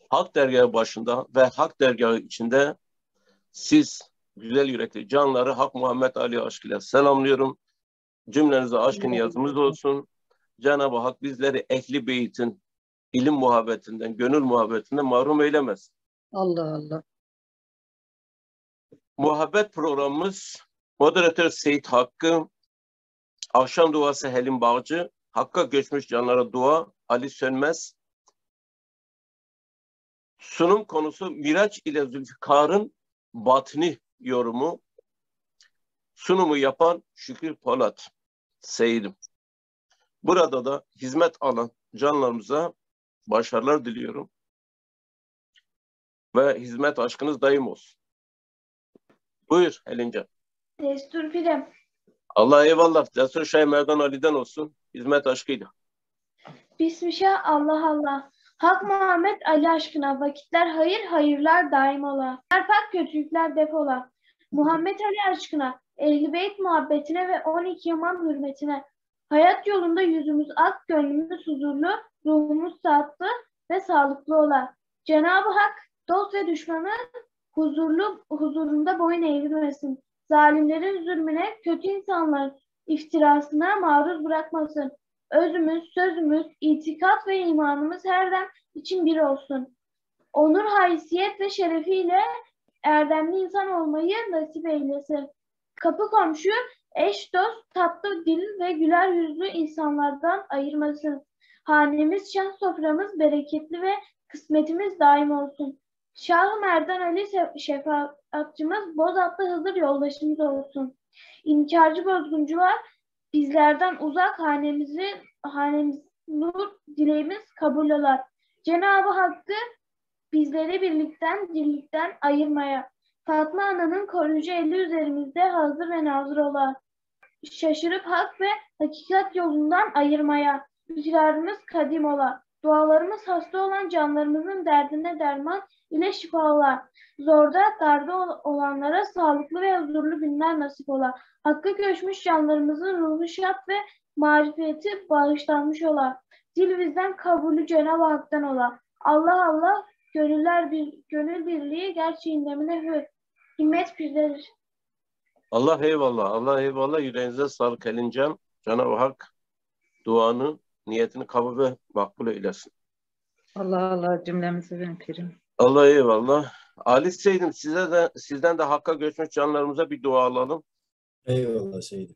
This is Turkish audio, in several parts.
Hak dergahı başında ve Hak dergahı içinde siz güzel yürekli canları Hak Muhammed Ali aşkıyla selamlıyorum. Cümlenize aşkın niyazımız olsun. Cenab-ı Hak bizleri Ehli Beyt'in ilim muhabbetinden, gönül muhabbetinden mahrum eylemez. Allah Allah. Muhabbet programımız moderatör Seyit Hakkı, akşam duası Helim Bağcı, Hakk'a göçmüş canlara dua Ali Sönmez. Sunum konusu Miraç ile Zülfikar'ın batni yorumu. Sunumu yapan Şükrü Polat Seyit'im. Burada da hizmet alan canlarımıza başarılar diliyorum. Ve hizmet aşkınız daim olsun. Buyur Helincan. Destur Pirem. Allah eyvallah. Cesur Şeyh Merdan Ali'den olsun. Hizmet aşkıyla. Bismillah, Allah Allah. Hak Muhammed Ali aşkına vakitler hayır, hayırlar daim ola. Pak kötülükler defola. Muhammed Ali aşkına, Ehl-i Beyt muhabbetine ve 12 imam hürmetine. Hayat yolunda yüzümüz ak, gönlümüz huzurlu, ruhumuz saatli ve sağlıklı ola. Cenab-ı Hak dost ve düşmanı huzurunda boyun eğdirmesin. Zalimlerin zulmüne, kötü insanların iftirasına maruz bırakmasın. Özümüz, sözümüz, itikat ve imanımız her dem için bir olsun. Onur, haysiyet ve şerefiyle erdemli insan olmayı nasip eylesin. Kapı komşu, eş dost, tatlı dil ve güler yüzlü insanlardan ayırmasın. Hanemiz, şan soframız bereketli ve kısmetimiz daim olsun. Şah-ı Merdan Ali şefaatçımız, Bozatlı Hızır yoldaşımız olsun. İnkarcı bozguncular bizlerden uzak, hanemiz nur dileğimiz kabul olar. Cenab-ı Hakk'ı bizleri dirlikten ayırmaya. Fatma Ana'nın koruyucu eli üzerimizde hazır ve nazır olar. Şaşırıp hak ve hakikat yolundan ayırmaya. Müjdarımız kadim ola. Dualarımız hasta olan canlarımızın derdine derman ile şifa ola. Zorda, darda olanlara sağlıklı ve huzurlu günler nasip ola. Hakkı göçmüş canlarımızın ruhu şad ve marifeti bağışlanmış ola. Dil bizden kabulü Cenab-ı Hak'tan ola. Allah Allah, gönül birliği gerçeğinde hür. Himmet pirdedir. Allah eyvallah. Allah eyvallah. Yüreğinize sağlık Helincan. Cenab-ı Hak duanı, niyetini kabul ve makbul eylesin. Allah Allah cümlemizi benim pirim. Allah eyvallah. Ali Seyit'im sizden de Hakk'a göçmüş canlarımıza bir dua alalım. Eyvallah Seyit'im.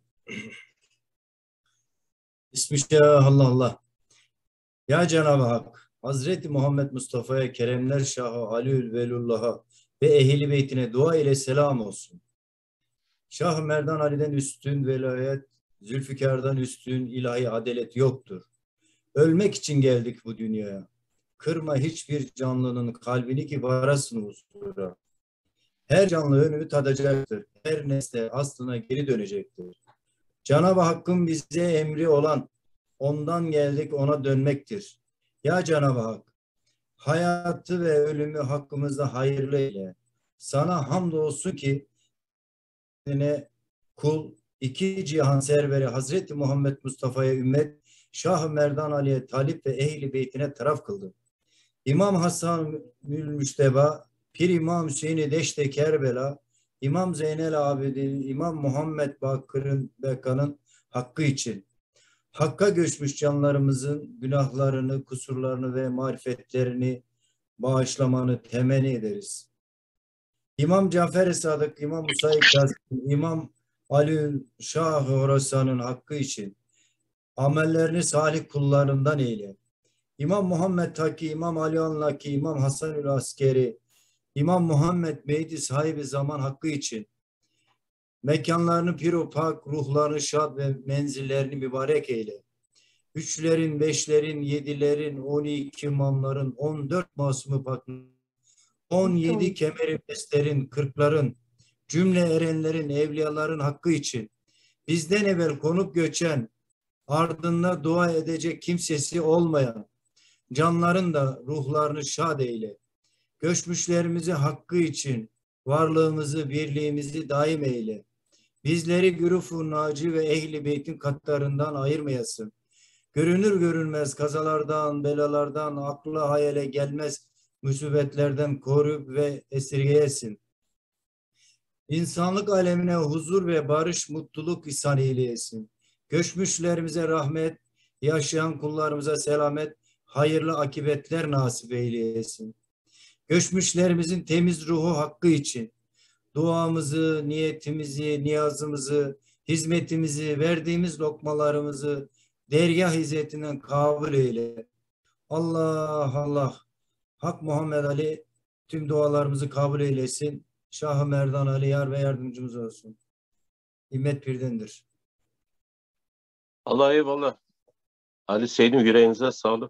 Bismillah, Allah Allah. Ya Cenab-ı Hak, Hazreti Muhammed Mustafa'ya, Keremler Şahı Aliül Velullah'a ve Ehl-i Beytine dua ile selam olsun. Şah-ı Merdan Ali'den üstün velayet, Zülfikar'dan üstün ilahi adalet yoktur. Ölmek için geldik bu dünyaya. Kırma hiçbir canlının kalbini ki varasın huzura. Her canlı önünü tadacaktır. Her nesne aslına geri dönecektir. Cenab-ı Hakk'ın bize emri olan, ondan geldik ona dönmektir. Ya Cenab-ı Hak, hayatı ve ölümü hakkımızda hayırlı eyle. Sana hamdolsun ki kul, iki cihan serveri Hazreti Muhammed Mustafa'ya ümmet, Şah-ı Merdan Ali'ye talip ve Ehl-i Beytine taraf kıldı. İmam Hasan Müşteba, Pir İmam Hüseyin-i Deşte Kerbela, İmam Zeynel Abidin, İmam Muhammed Beka'nın hakkı için, Hakk'a göçmüş canlarımızın günahlarını, kusurlarını ve marifetlerini bağışlamanı temenni ederiz. İmam Cafer-i Sadık, İmam Musa-i Kazım, İmam Ali Şah-ı Horasan'ın hakkı için amellerini salih kullarından eyle. İmam Muhammed Taki, İmam Ali Anlaki, İmam Hasanül Askeri, İmam Muhammed Beydi sahibi zaman hakkı için mekanlarını pir-u pak, ruhlarını şad ve menzillerini mübarek eyle. Üçlerin, beşlerin, yedilerin, 12 imamların, 14 masumu pakların, 17 kemeri beslerin, 40'ların, cümle erenlerin, evliyaların hakkı için bizden evvel konup göçen, ardında dua edecek kimsesi olmayan canların da ruhlarını şad eyle. Göçmüşlerimizi hakkı için varlığımızı, birliğimizi daim eyle. Bizleri Güruf-u Naci ve Ehl-i Beyt'in katlarından ayırmayasın. Görünür görünmez kazalardan, belalardan, akla hayale gelmez musibetlerden koru ve esirgeyesin. İnsanlık alemine huzur ve barış, mutluluk ihsan eyleyesin. Göçmüşlerimize rahmet, yaşayan kullarımıza selamet, hayırlı akıbetler nasip eyleyesin. Göçmüşlerimizin temiz ruhu hakkı için duamızı, niyetimizi, niyazımızı, hizmetimizi, verdiğimiz lokmalarımızı dergah hizmetinden kabul eyle. Allah Allah. Hak Muhammed Ali tüm dualarımızı kabul eylesin. Şah-ı Merdan Ali yar ve yardımcımız olsun. Himmet birdendir. Allah eyvallah. Ali Seyit'im, yüreğinize sağlık.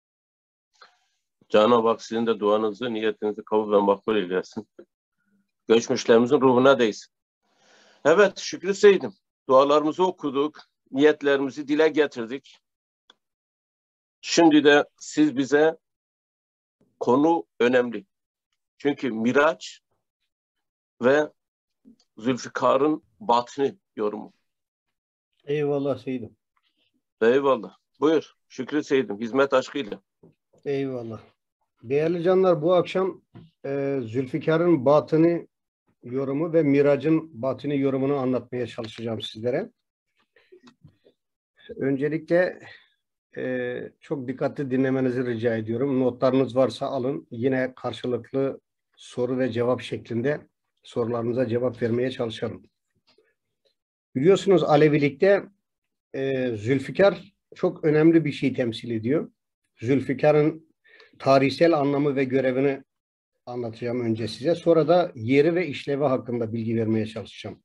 Cenab-ı Hak sizin de duanızı, niyetinizi kabul ve makbul eylesin. Göçmüşlerimizin ruhuna değsin. Evet Şükrü Seyit'im, dualarımızı okuduk, niyetlerimizi dile getirdik. Şimdi de siz bize, konu önemli. Çünkü Miraç ve Zülfikar'ın batını yorumu. Eyvallah Seydim. Eyvallah. Buyur Şükrü Seyit'im, hizmet aşkıyla. Eyvallah. Değerli canlar, bu akşam Zülfikar'ın batını yorumu ve Miraç'ın batını yorumunu anlatmaya çalışacağım sizlere. Öncelikle çok dikkatli dinlemenizi rica ediyorum. Notlarınız varsa alın. Yine karşılıklı soru ve cevap şeklinde sorularınıza cevap vermeye çalışalım. Biliyorsunuz Alevilikte Zülfikar çok önemli bir şey temsil ediyor. Zülfikar'ın tarihsel anlamı ve görevini anlatacağım önce size. Sonra da yeri ve işlevi hakkında bilgi vermeye çalışacağım.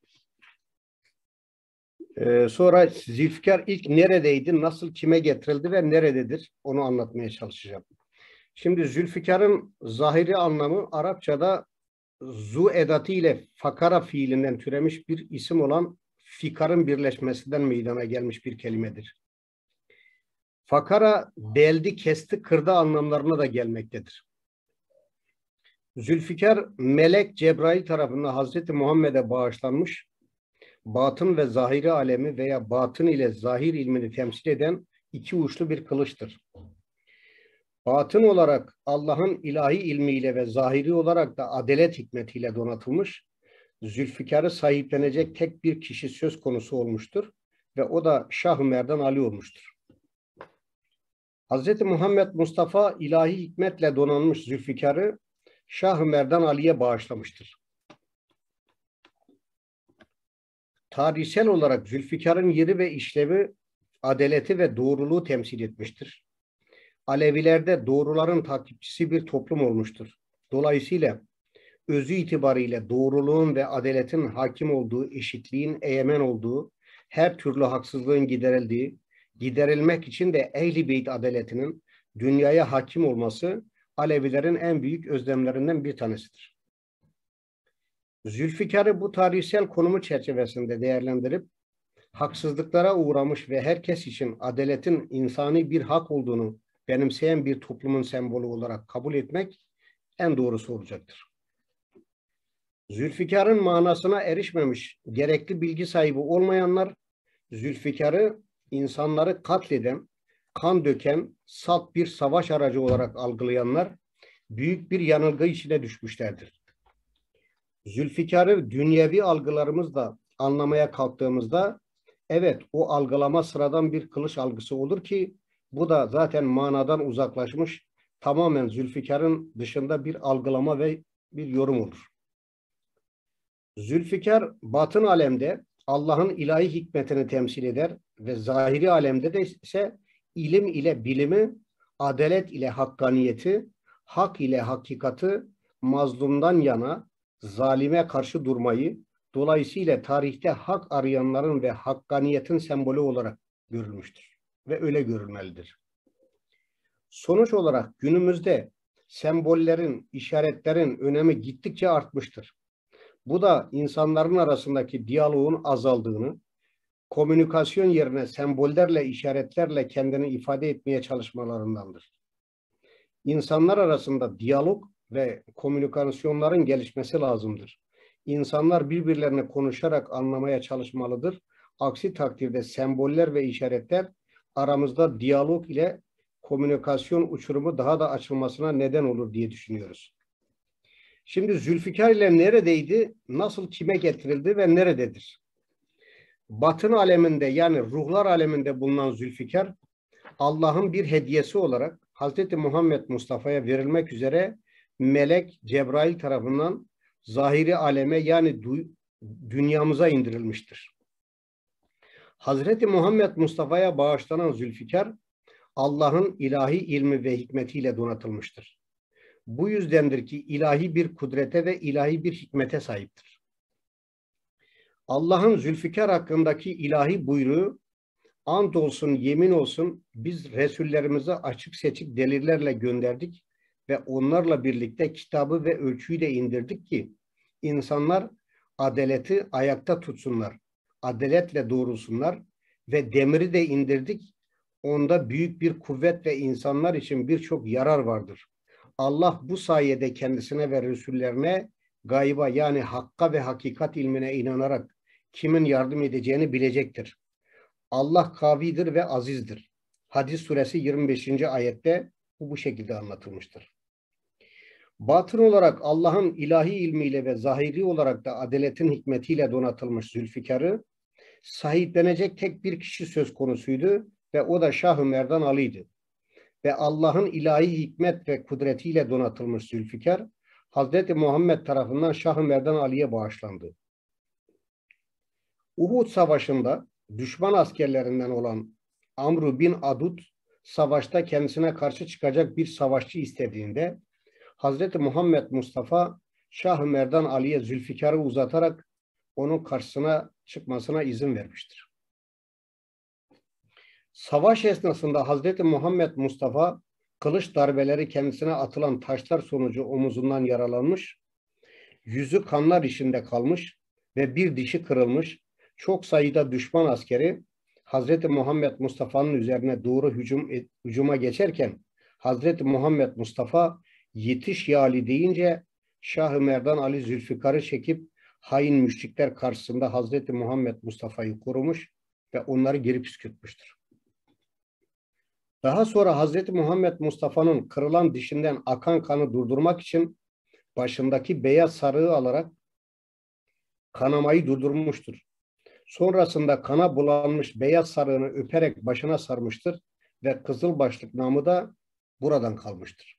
Sonra Zülfikar ilk neredeydi, nasıl, kime getirildi ve nerededir onu anlatmaya çalışacağım. Şimdi Zülfikar'ın zahiri anlamı Arapçada zu edatı ile fakara fiilinden türemiş bir isim olan fikarın birleşmesinden meydana gelmiş bir kelimedir. Fakara deldi, kesti, kırdı anlamlarına da gelmektedir. Zülfikar melek Cebrail tarafından Hazreti Muhammed'e bağışlanmış, batın ve zahiri alemi veya batın ile zahir ilmini temsil eden iki uçlu bir kılıçtır. Batın olarak Allah'ın ilahi ilmiyle ve zahiri olarak da adalet hikmetiyle donatılmış, Zülfikar'ı sahiplenecek tek bir kişi söz konusu olmuştur ve o da Şah-ı Merdan Ali olmuştur. Hz. Muhammed Mustafa ilahi hikmetle donanmış Zülfikar'ı Şah-ı Merdan Ali'ye bağışlamıştır. Tarihsel olarak Zülfikar'ın yeri ve işlevi adaleti ve doğruluğu temsil etmiştir. Alevilerde doğruların takipçisi bir toplum olmuştur. Dolayısıyla özü itibariyle doğruluğun ve adaletin hakim olduğu, eşitliğin egemen olduğu, her türlü haksızlığın giderildiği, giderilmek için de Ehl-i Beyt adaletinin dünyaya hakim olması Alevilerin en büyük özlemlerinden bir tanesidir. Zülfikar'ı bu tarihsel konumu çerçevesinde değerlendirip haksızlıklara uğramış ve herkes için adaletin insani bir hak olduğunu benimseyen bir toplumun sembolü olarak kabul etmek en doğrusu olacaktır. Zülfikar'ın manasına erişmemiş, gerekli bilgi sahibi olmayanlar, Zülfikar'ı insanları katleden, kan döken, salt bir savaş aracı olarak algılayanlar, büyük bir yanılgı içine düşmüşlerdir. Zülfikar'ı dünyevi algılarımızla anlamaya kalktığımızda, evet o algılama sıradan bir kılıç algısı olur ki, bu da zaten manadan uzaklaşmış, tamamen Zülfikar'ın dışında bir algılama ve bir yorum olur. Zülfikar batın alemde Allah'ın ilahi hikmetini temsil eder ve zahiri alemde de ise ilim ile bilimi, adalet ile hakkaniyeti, hak ile hakikati, mazlumdan yana zalime karşı durmayı, dolayısıyla tarihte hak arayanların ve hakkaniyetin sembolü olarak görülmüştür ve öyle görülmelidir. Sonuç olarak günümüzde sembollerin, işaretlerin önemi gittikçe artmıştır. Bu da insanların arasındaki diyaloğun azaldığını, komünikasyon yerine sembollerle, işaretlerle kendini ifade etmeye çalışmalarındandır. İnsanlar arasında diyalog ve komünikasyonların gelişmesi lazımdır. İnsanlar birbirlerine konuşarak anlamaya çalışmalıdır. Aksi takdirde semboller ve işaretler aramızda diyalog ile komünikasyon uçurumu daha da açılmasına neden olur diye düşünüyoruz. Şimdi Zülfikar ile neredeydi, nasıl kime getirildi ve nerededir? Batın aleminde yani ruhlar aleminde bulunan Zülfikar, Allah'ın bir hediyesi olarak Hazreti Muhammed Mustafa'ya verilmek üzere melek Cebrail tarafından zahiri aleme yani dünyamıza indirilmiştir. Hazreti Muhammed Mustafa'ya bağışlanan Zülfikar, Allah'ın ilahi ilmi ve hikmetiyle donatılmıştır. Bu yüzdendir ki ilahi bir kudrete ve ilahi bir hikmete sahiptir. Allah'ın Zülfikar hakkındaki ilahi buyruğu, ant olsun, yemin olsun, biz Resullerimize açık seçik delillerle gönderdik ve onlarla birlikte kitabı ve ölçüyü de indirdik ki insanlar adaleti ayakta tutsunlar, adaletle doğrulsunlar ve demiri de indirdik. Onda büyük bir kuvvet ve insanlar için birçok yarar vardır. Allah bu sayede kendisine ve Resullerine gayba yani hakka ve hakikat ilmine inanarak kimin yardım edeceğini bilecektir. Allah kavidir ve azizdir. Hadis suresi 25. ayette bu şekilde anlatılmıştır. Batın olarak Allah'ın ilahi ilmiyle ve zahiri olarak da adaletin hikmetiyle donatılmış Zülfikar'ı sahiplenecek tek bir kişi söz konusuydu ve o da Şah-ı Merdan Ali'ydi. Ve Allah'ın ilahi hikmet ve kudretiyle donatılmış Zülfikar, Hazreti Muhammed tarafından Şah-ı Merdan Ali'ye bağışlandı. Uhud Savaşı'nda düşman askerlerinden olan Amr bin Adud, savaşta kendisine karşı çıkacak bir savaşçı istediğinde, Hazreti Muhammed Mustafa, Şah-ı Merdan Ali'ye Zülfikar'ı uzatarak onun karşısına çıkmasına izin vermiştir. Savaş esnasında Hazreti Muhammed Mustafa kılıç darbeleri kendisine atılan taşlar sonucu omuzundan yaralanmış, yüzü kanlar içinde kalmış ve bir dişi kırılmış. Çok sayıda düşman askeri Hazreti Muhammed Mustafa'nın üzerine doğru hücuma geçerken Hazreti Muhammed Mustafa yetiş ya Ali deyince Şah-ı Merdan Ali Zülfikar'ı çekip hain müşrikler karşısında Hazreti Muhammed Mustafa'yı korumuş ve onları geri püskürtmüştür. Daha sonra Hazreti Muhammed Mustafa'nın kırılan dişinden akan kanı durdurmak için başındaki beyaz sarığı alarak kanamayı durdurmuştur. Sonrasında kana bulanmış beyaz sarığını öperek başına sarmıştır ve kızıl başlık namı da buradan kalmıştır.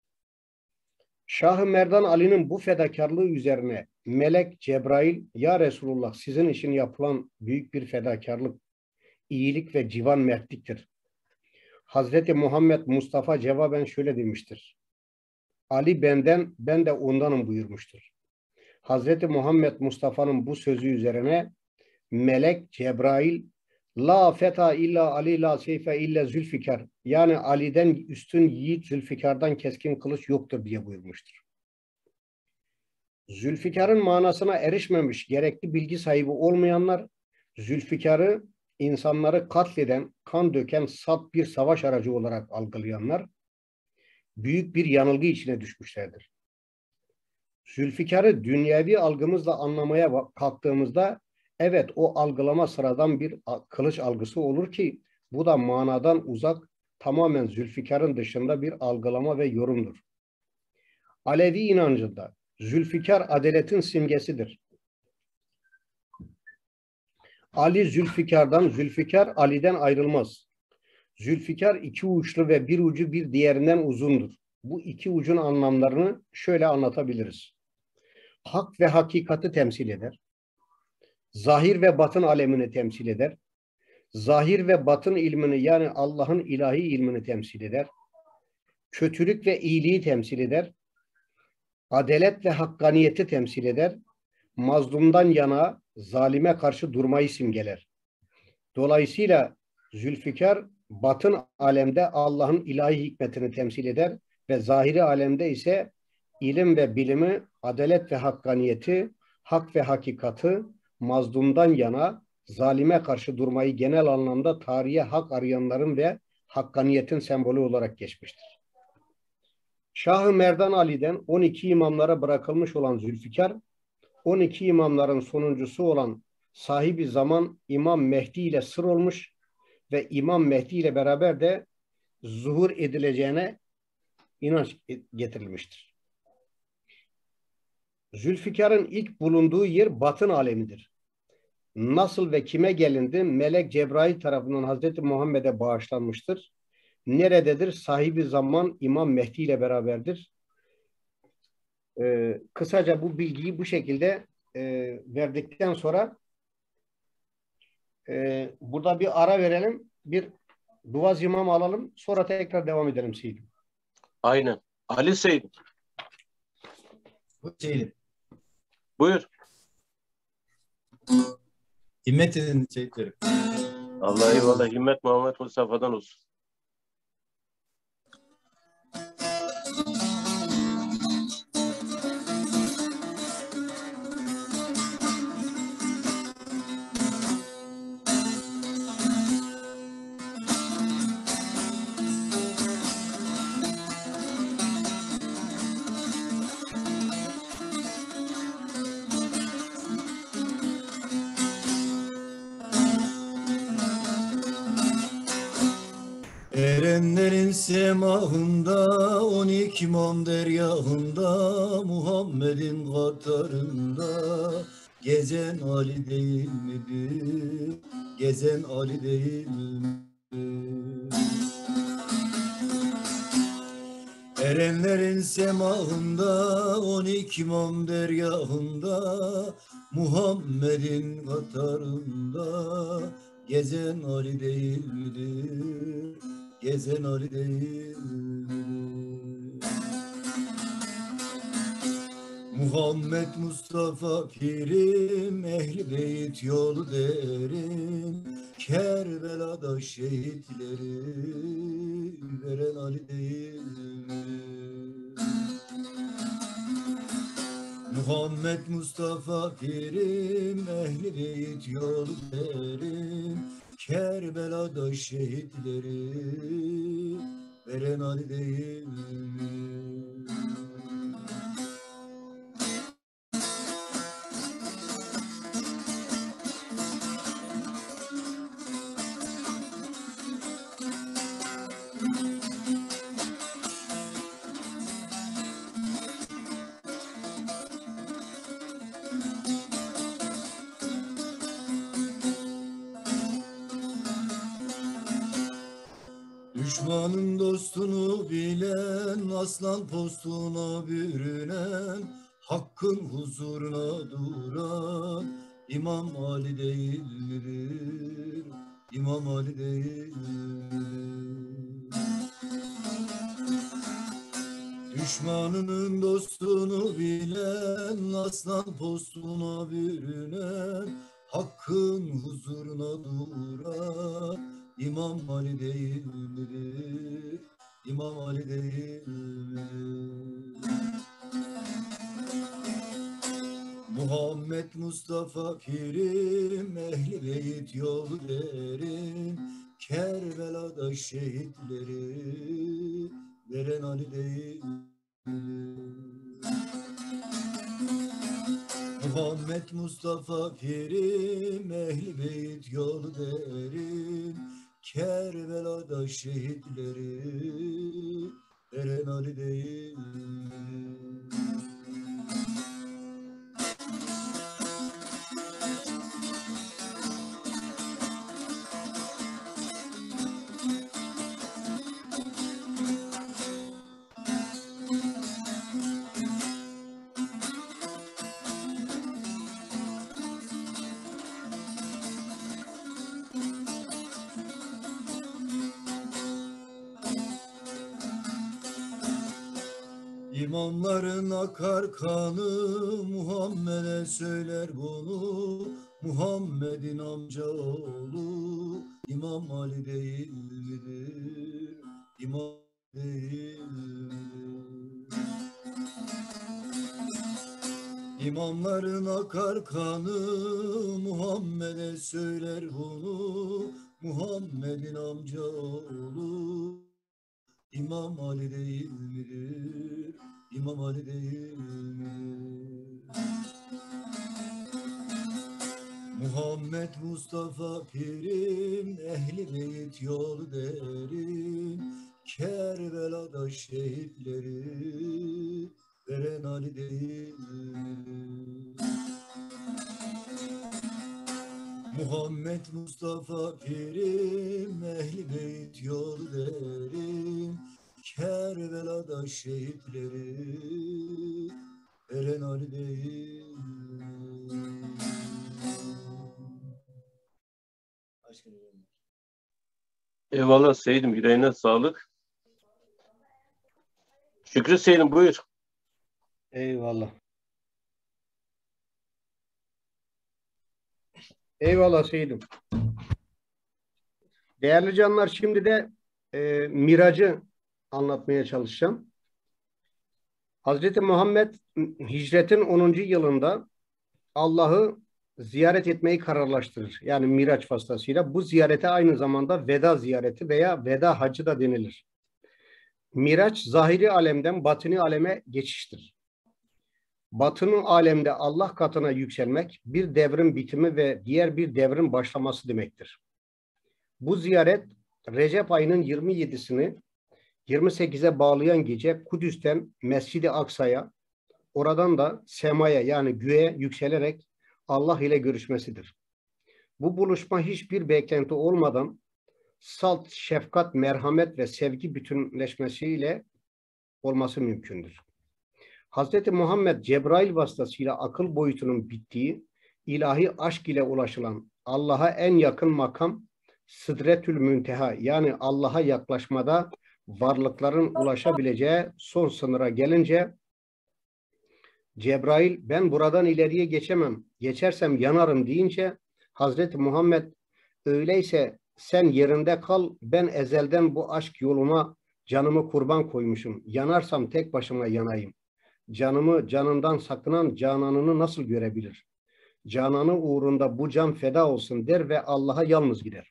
Şah-ı Merdan Ali'nin bu fedakarlığı üzerine melek Cebrail, ya Resulullah sizin için yapılan büyük bir fedakarlık, iyilik ve civan mertliktir. Hazreti Muhammed Mustafa cevaben şöyle demiştir. Ali benden, ben de ondanım buyurmuştur. Hazreti Muhammed Mustafa'nın bu sözü üzerine melek Cebrail, la feta illa Ali la seyfe illa Zülfikar, yani Ali'den üstün yiğit Zülfikar'dan keskin kılıç yoktur diye buyurmuştur. Zülfikar'ın manasına erişmemiş, gerekli bilgi sahibi olmayanlar, Zülfikar'ı insanları katleden, kan döken saf bir savaş aracı olarak algılayanlar, büyük bir yanılgı içine düşmüşlerdir. Zülfikar'ı dünyevi algımızla anlamaya kalktığımızda, evet o algılama sıradan bir kılıç algısı olur ki, bu da manadan uzak, tamamen Zülfikar'ın dışında bir algılama ve yorumdur. Alevi inancında Zülfikar adaletin simgesidir. Ali Zülfikar'dan, Zülfikar Ali'den ayrılmaz. Zülfikar iki uçlu ve bir ucu bir diğerinden uzundur. Bu iki ucun anlamlarını şöyle anlatabiliriz. Hak ve hakikati temsil eder. Zahir ve batın alemini temsil eder. Zahir ve batın ilmini yani Allah'ın ilahi ilmini temsil eder. Kötülük ve iyiliği temsil eder. Adalet ve hakkaniyeti temsil eder. Mazlumdan yana zalime karşı durmayı simgeler. Dolayısıyla Zülfikar batın alemde Allah'ın ilahi hikmetini temsil eder ve zahiri alemde ise ilim ve bilimi, adalet ve hakkaniyeti, hak ve hakikati, mazlumdan yana zalime karşı durmayı genel anlamda tarihe hak arayanların ve hakkaniyetin sembolü olarak geçmiştir. Şah-ı Merdan Ali'den 12 imamlara bırakılmış olan Zülfikar, 12 imamların sonuncusu olan sahibi zaman İmam Mehdi ile sır olmuş ve İmam Mehdi ile beraber de zuhur edileceğine inanç getirilmiştir. Zülfikar'ın ilk bulunduğu yer batın alemidir. Nasıl ve kime gelindi? Melek Cebrail tarafından Hazreti Muhammed'e bağışlanmıştır. Nerededir? Sahibi zaman İmam Mehdi ile beraberdir. Kısaca bu bilgiyi bu şekilde verdikten sonra burada bir ara verelim. Bir dua zimamı alalım. Sonra tekrar devam edelim Seyit'im. Aynen. Ali Seyit, Bu şeydi. buyur. Himmet edin Seyitlerim. Allah eyvallah. Himmet Muhammed Mustafa'dan olsun. Erenlerin semahında 12 imam deryahında Muhammed'in katarında gezen Ali değil midir? Gezen Ali değil midir? Erenlerin semahında 12 imam deryahında Muhammed'in katarında gezen Ali değil midir? Gezen Ali değil midir? Muhammed Mustafa pirim, ehli beyt yolu derin, Kerbela'da şehitleri veren Ali değil mi? Muhammed Mustafa pirim, ehli beyt yolu derin, Kerbela'da şehitleri veren Ali değil mi? Düşmanın dostunu bilen, aslan postuna bürünen, hakkın huzuruna duran İmam Ali değil midir? İmam Ali değil midir? Düşmanının dostunu bilen, aslan postuna bürünen, hakkın huzuruna duran İmam Ali değil midir? İmam Ali değil midir? Muhammed Mustafa pirim, ehli beyt yolu derin, Kerbela'da şehitleri veren Ali değil midir? Muhammed Mustafa pirim, ehli beyt yolu derin, Kerbela'da şehitleri veren Ali değil mi? İmamların akar kanı, Muhammed'e söyler bunu, Muhammed'in amcaoğlu İmam Ali değil midir? İmam değil midir? İmamların akar kanı, Muhammed'e söyler bunu, Muhammed'in amcaoğlu İmam Ali değil midir? İmam Ali değil midir? Muhammed Mustafa pirim, ehli beyt yolu derin, Kerbela'da şehitleri veren Ali değil mi? Muhammed Mustafa Pirim, Ehli Beyt yol derim, Kerbela'da şehitleri veren Ali değil mi? Eyvallah Seyit'im, yüreğine sağlık. Şükrü Seyit'im, buyur. Eyvallah. Eyvallah Seyit'im. Değerli canlar, şimdi de Mirac'ı anlatmaya çalışacağım. Hazreti Muhammed hicretin 10. yılında Allah'ı ziyaret etmeyi kararlaştırır. Yani Miraç vasıtasıyla. Bu ziyarete aynı zamanda veda ziyareti veya veda hacı da denilir. Miraç zahiri alemden batini aleme geçiştir. Batını alemde Allah katına yükselmek bir devrin bitimi ve diğer bir devrin başlaması demektir. Bu ziyaret Recep ayının 27'sini 28'e bağlayan gece Kudüs'ten Mescid-i Aksa'ya, oradan da semaya yani göğe yükselerek Allah ile görüşmesidir. Bu buluşma hiçbir beklenti olmadan salt, şefkat, merhamet ve sevgi bütünleşmesiyle olması mümkündür. Hazreti Muhammed Cebrail vasıtasıyla akıl boyutunun bittiği, ilahi aşk ile ulaşılan Allah'a en yakın makam Sıdretül Münteha yani Allah'a yaklaşmada varlıkların ulaşabileceği son sınıra gelince Cebrail ben buradan ileriye geçemem, geçersem yanarım deyince Hazreti Muhammed öyleyse sen yerinde kal, ben ezelden bu aşk yoluna canımı kurban koymuşum, yanarsam tek başıma yanayım. Canımı canından sakınan cananını nasıl görebilir? Cananı uğrunda bu can feda olsun der ve Allah'a yalnız gider.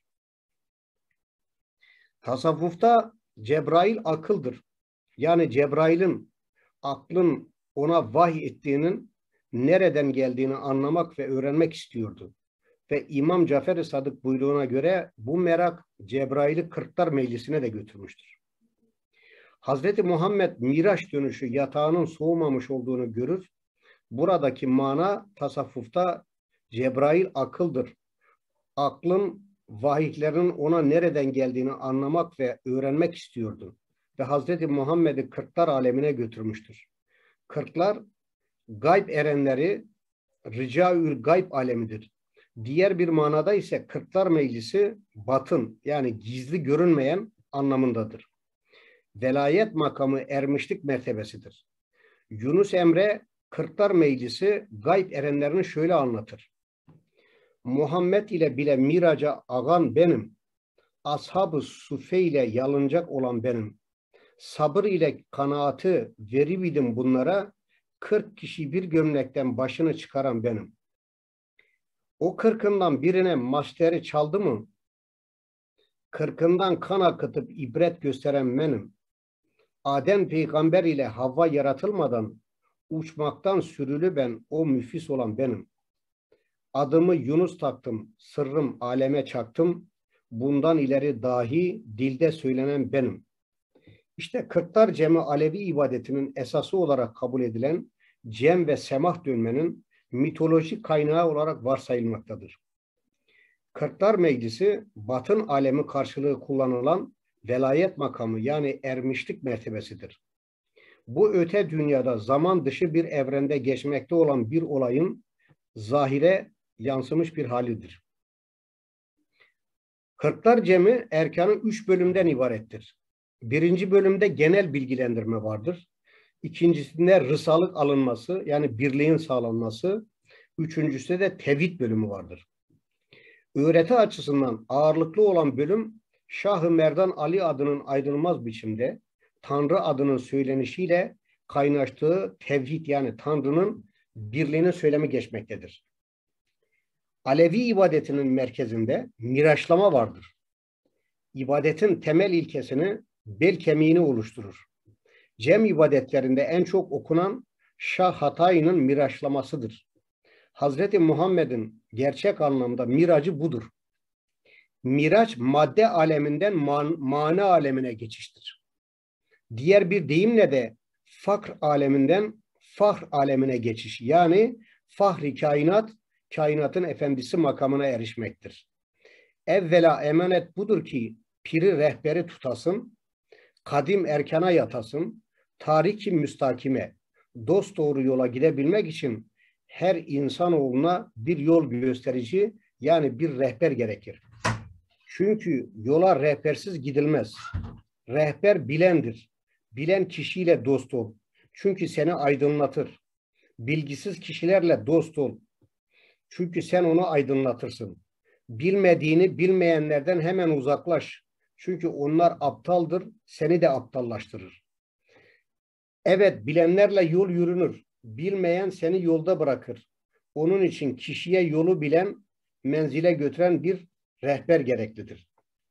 Tasavvufta Cebrail akıldır. Yani Cebrail'in aklın ona vahiy ettiğinin nereden geldiğini anlamak ve öğrenmek istiyordu. Ve İmam Cafer-i Sadık buyruğuna göre bu merak Cebrail'i Kırklar Meclisi'ne de götürmüştür. Hazreti Muhammed Miraç dönüşü yatağının soğumamış olduğunu görür. Buradaki mana tasavvufta Cebrail akıldır. Aklın vahiylerin ona nereden geldiğini anlamak ve öğrenmek istiyordu. Ve Hazreti Muhammed'i Kırklar alemine götürmüştür. Kırklar gayb erenleri Ricaül Gayb alemidir. Diğer bir manada ise Kırklar Meclisi batın yani gizli görünmeyen anlamındadır. Velayet makamı ermişlik mertebesidir. Yunus Emre Kırklar Meclisi gayb erenlerini şöyle anlatır. Muhammed ile bile miraca ağan benim. Ashab-ı Sufe ile yalıncak olan benim. Sabır ile kanaatı veribidim bunlara. 40 kişi bir gömlekten başını çıkaran benim. O 40'ından birine maçları çaldı mı? 40'ından kan akıtıp ibret gösteren benim. Adem peygamber ile Havva yaratılmadan uçmaktan sürülü ben, o müfis olan benim. Adımı Yunus taktım, sırrım aleme çaktım. Bundan ileri dahi dilde söylenen benim. İşte Kırklar Cemi Alevi ibadetinin esası olarak kabul edilen cem ve semah dönmenin mitolojik kaynağı olarak varsayılmaktadır. Kırklar Meclisi batın alemi karşılığı kullanılan velayet makamı yani ermişlik mertebesidir. Bu öte dünyada zaman dışı bir evrende geçmekte olan bir olayın zahire yansımış bir halidir. Kırklar Cemi erkanın 3 bölümden ibarettir. Birinci bölümde genel bilgilendirme vardır. İkincisinde rısalık alınması yani birliğin sağlanması. Üçüncüsü de tevhid bölümü vardır. Öğreti açısından ağırlıklı olan bölüm Şah-ı Merdan Ali adının ayrılmaz biçimde Tanrı adının söylenişiyle kaynaştığı tevhid yani Tanrı'nın birliğinin söylemi geçmektedir. Alevi ibadetinin merkezinde miraçlama vardır. İbadetin temel ilkesini bel kemiğini oluşturur. Cem ibadetlerinde en çok okunan Şah Hatayi'nin miraçlamasıdır. Hazreti Muhammed'in gerçek anlamda miracı budur. Miraç madde aleminden mana alemine geçiştir. Diğer bir deyimle de fakr aleminden fahr alemine geçiş. Yani fahri kainat, kainatın efendisi makamına erişmektir. Evvela emanet budur ki piri rehberi tutasın, kadim erkana yatasın, tariki müstakime, dosdoğru yola gidebilmek için her insanoğluna bir yol gösterici yani bir rehber gerekir. Çünkü yola rehbersiz gidilmez. Rehber bilendir. Bilen kişiyle dost ol. Çünkü seni aydınlatır. Bilgisiz kişilerle dost ol. Çünkü sen onu aydınlatırsın. Bilmediğini bilmeyenlerden hemen uzaklaş. Çünkü onlar aptaldır, seni de aptallaştırır. Evet, bilenlerle yol yürünür. Bilmeyen seni yolda bırakır. Onun için kişiye yolu bilen, menzile götüren bir rehber gereklidir.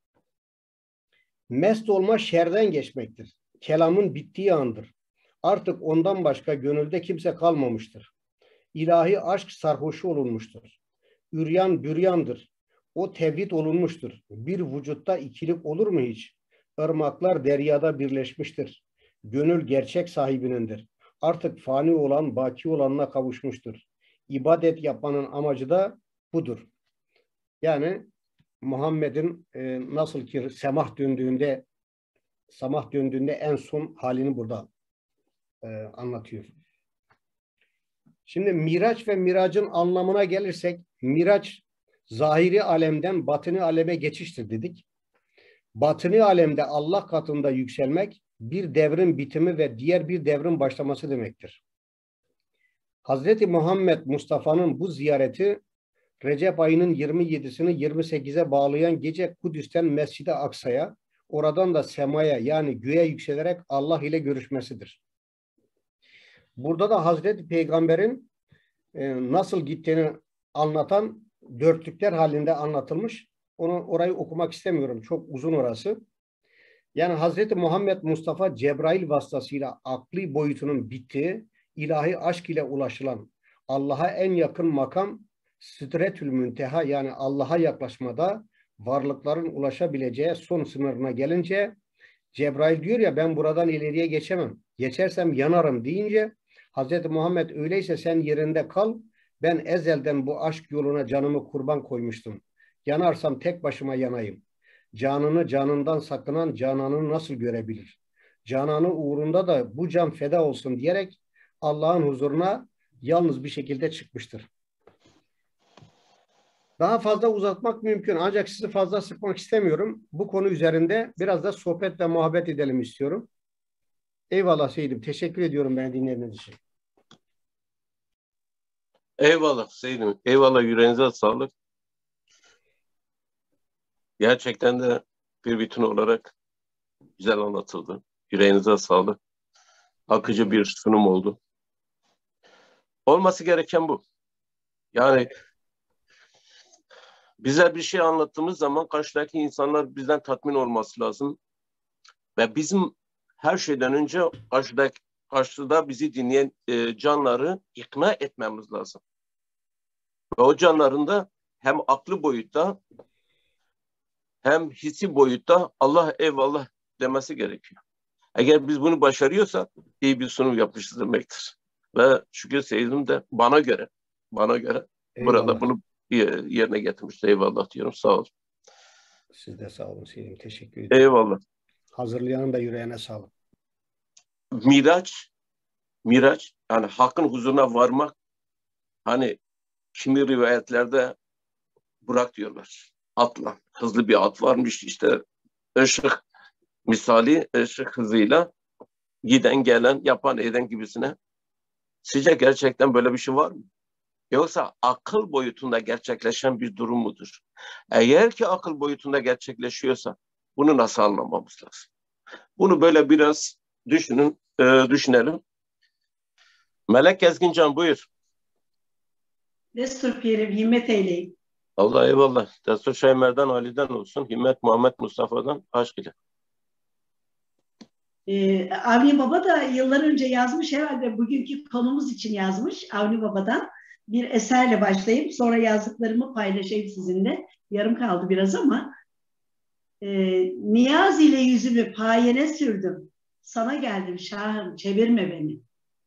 Mest olma şerden geçmektir. Kelamın bittiği andır. Artık ondan başka gönülde kimse kalmamıştır. İlahi aşk sarhoşu olunmuştur. Üryan büryandır. O tevhid olunmuştur. Bir vücutta ikilik olur mu hiç? Irmaklar deryada birleşmiştir. Gönül gerçek sahibinindir. Artık fani olan baki olanına kavuşmuştur. İbadet yapmanın amacı da budur. Yani Muhammed'in nasıl ki semah döndüğünde en son halini burada anlatıyor. Şimdi Miraç ve Miracın anlamına gelirsek, Miraç zahiri alemden batini aleme geçiştir dedik. Batini alemde Allah katında yükselmek bir devrin bitimi ve diğer bir devrin başlaması demektir. Hazreti Muhammed Mustafa'nın bu ziyareti Recep ayının 27'sini 28'e bağlayan gece Kudüs'ten Mescid-i Aksa'ya, oradan da semaya yani göğe yükselerek Allah ile görüşmesidir. Burada da Hazreti Peygamber'in nasıl gittiğini anlatan dörtlükler halinde anlatılmış. Orayı okumak istemiyorum. Çok uzun orası. Yani Hazreti Muhammed Mustafa Cebrail vasıtasıyla akli boyutunun bittiği, ilahi aşk ile ulaşılan Allah'a en yakın makam Sidretül Münteha yani Allah'a yaklaşmada varlıkların ulaşabileceği son sınırına gelince Cebrail diyor ya ben buradan ileriye geçemem. Geçersem yanarım deyince Hazreti Muhammed öyleyse sen yerinde kal. Ben ezelden bu aşk yoluna canımı kurban koymuştum. Yanarsam tek başıma yanayım. Canını canından sakınan cananını nasıl görebilir? Cananı uğrunda da bu can feda olsun diyerek Allah'ın huzuruna yalnız bir şekilde çıkmıştır. Daha fazla uzatmak mümkün ancak sizi fazla sıkmak istemiyorum. Bu konu üzerinde biraz da sohbet ve muhabbet edelim istiyorum. Eyvallah Seyyidim. Teşekkür ediyorum beni dinlediğiniz için. Eyvallah Seydim. Eyvallah, yüreğinize sağlık. Gerçekten de bir bütün olarak güzel anlatıldı. Yüreğinize sağlık. Akıcı bir sunum oldu. Olması gereken bu. Yani bize bir şey anlattığımız zaman karşıdaki insanlar bizden tatmin olması lazım. Ve bizim her şeyden önce karşıda bizi dinleyen canları ikna etmemiz lazım. Ve o canların da hem aklı boyutta hem hissi boyutta Allah eyvallah demesi gerekiyor. Eğer biz bunu başarıyorsak iyi bir sunum yapmışız demektir. Ve şükür Seyyidim de bana göre Eyvallah. burada bunu yerine getirmiş. Eyvallah diyorum. Sağ olun. Siz de sağ olun Seyyidim. Teşekkür ederim. Eyvallah. Hazırlayanın da yüreğine sağlık. Miraç yani hakkın huzuruna varmak, hani kimi rivayetlerde Burak diyorlar. Atla. Hızlı bir at varmış işte, ışık misali, ışık hızıyla giden gelen yapan eden gibisine. Sizce gerçekten böyle bir şey var mı? Yoksa akıl boyutunda gerçekleşen bir durum mudur? Eğer ki akıl boyutunda gerçekleşiyorsa bunu nasıl anlamamız lazım? Bunu böyle biraz düşünelim. Melek Gezgincan buyur. Destur Pirim, himmet eyleyin. Allah eyvallah. Destur Şeymer'den Ali'den olsun. Himmet Muhammed Mustafa'dan aşk ile. Avni Baba da yıllar önce yazmış, herhalde bugünkü konumuz için yazmış. Avni Baba'dan bir eserle başlayıp sonra yazdıklarımı paylaşayım sizinle. Yarım kaldı biraz ama. Niyaz ile yüzümü payene sürdüm. sana geldim şahım, çevirme beni.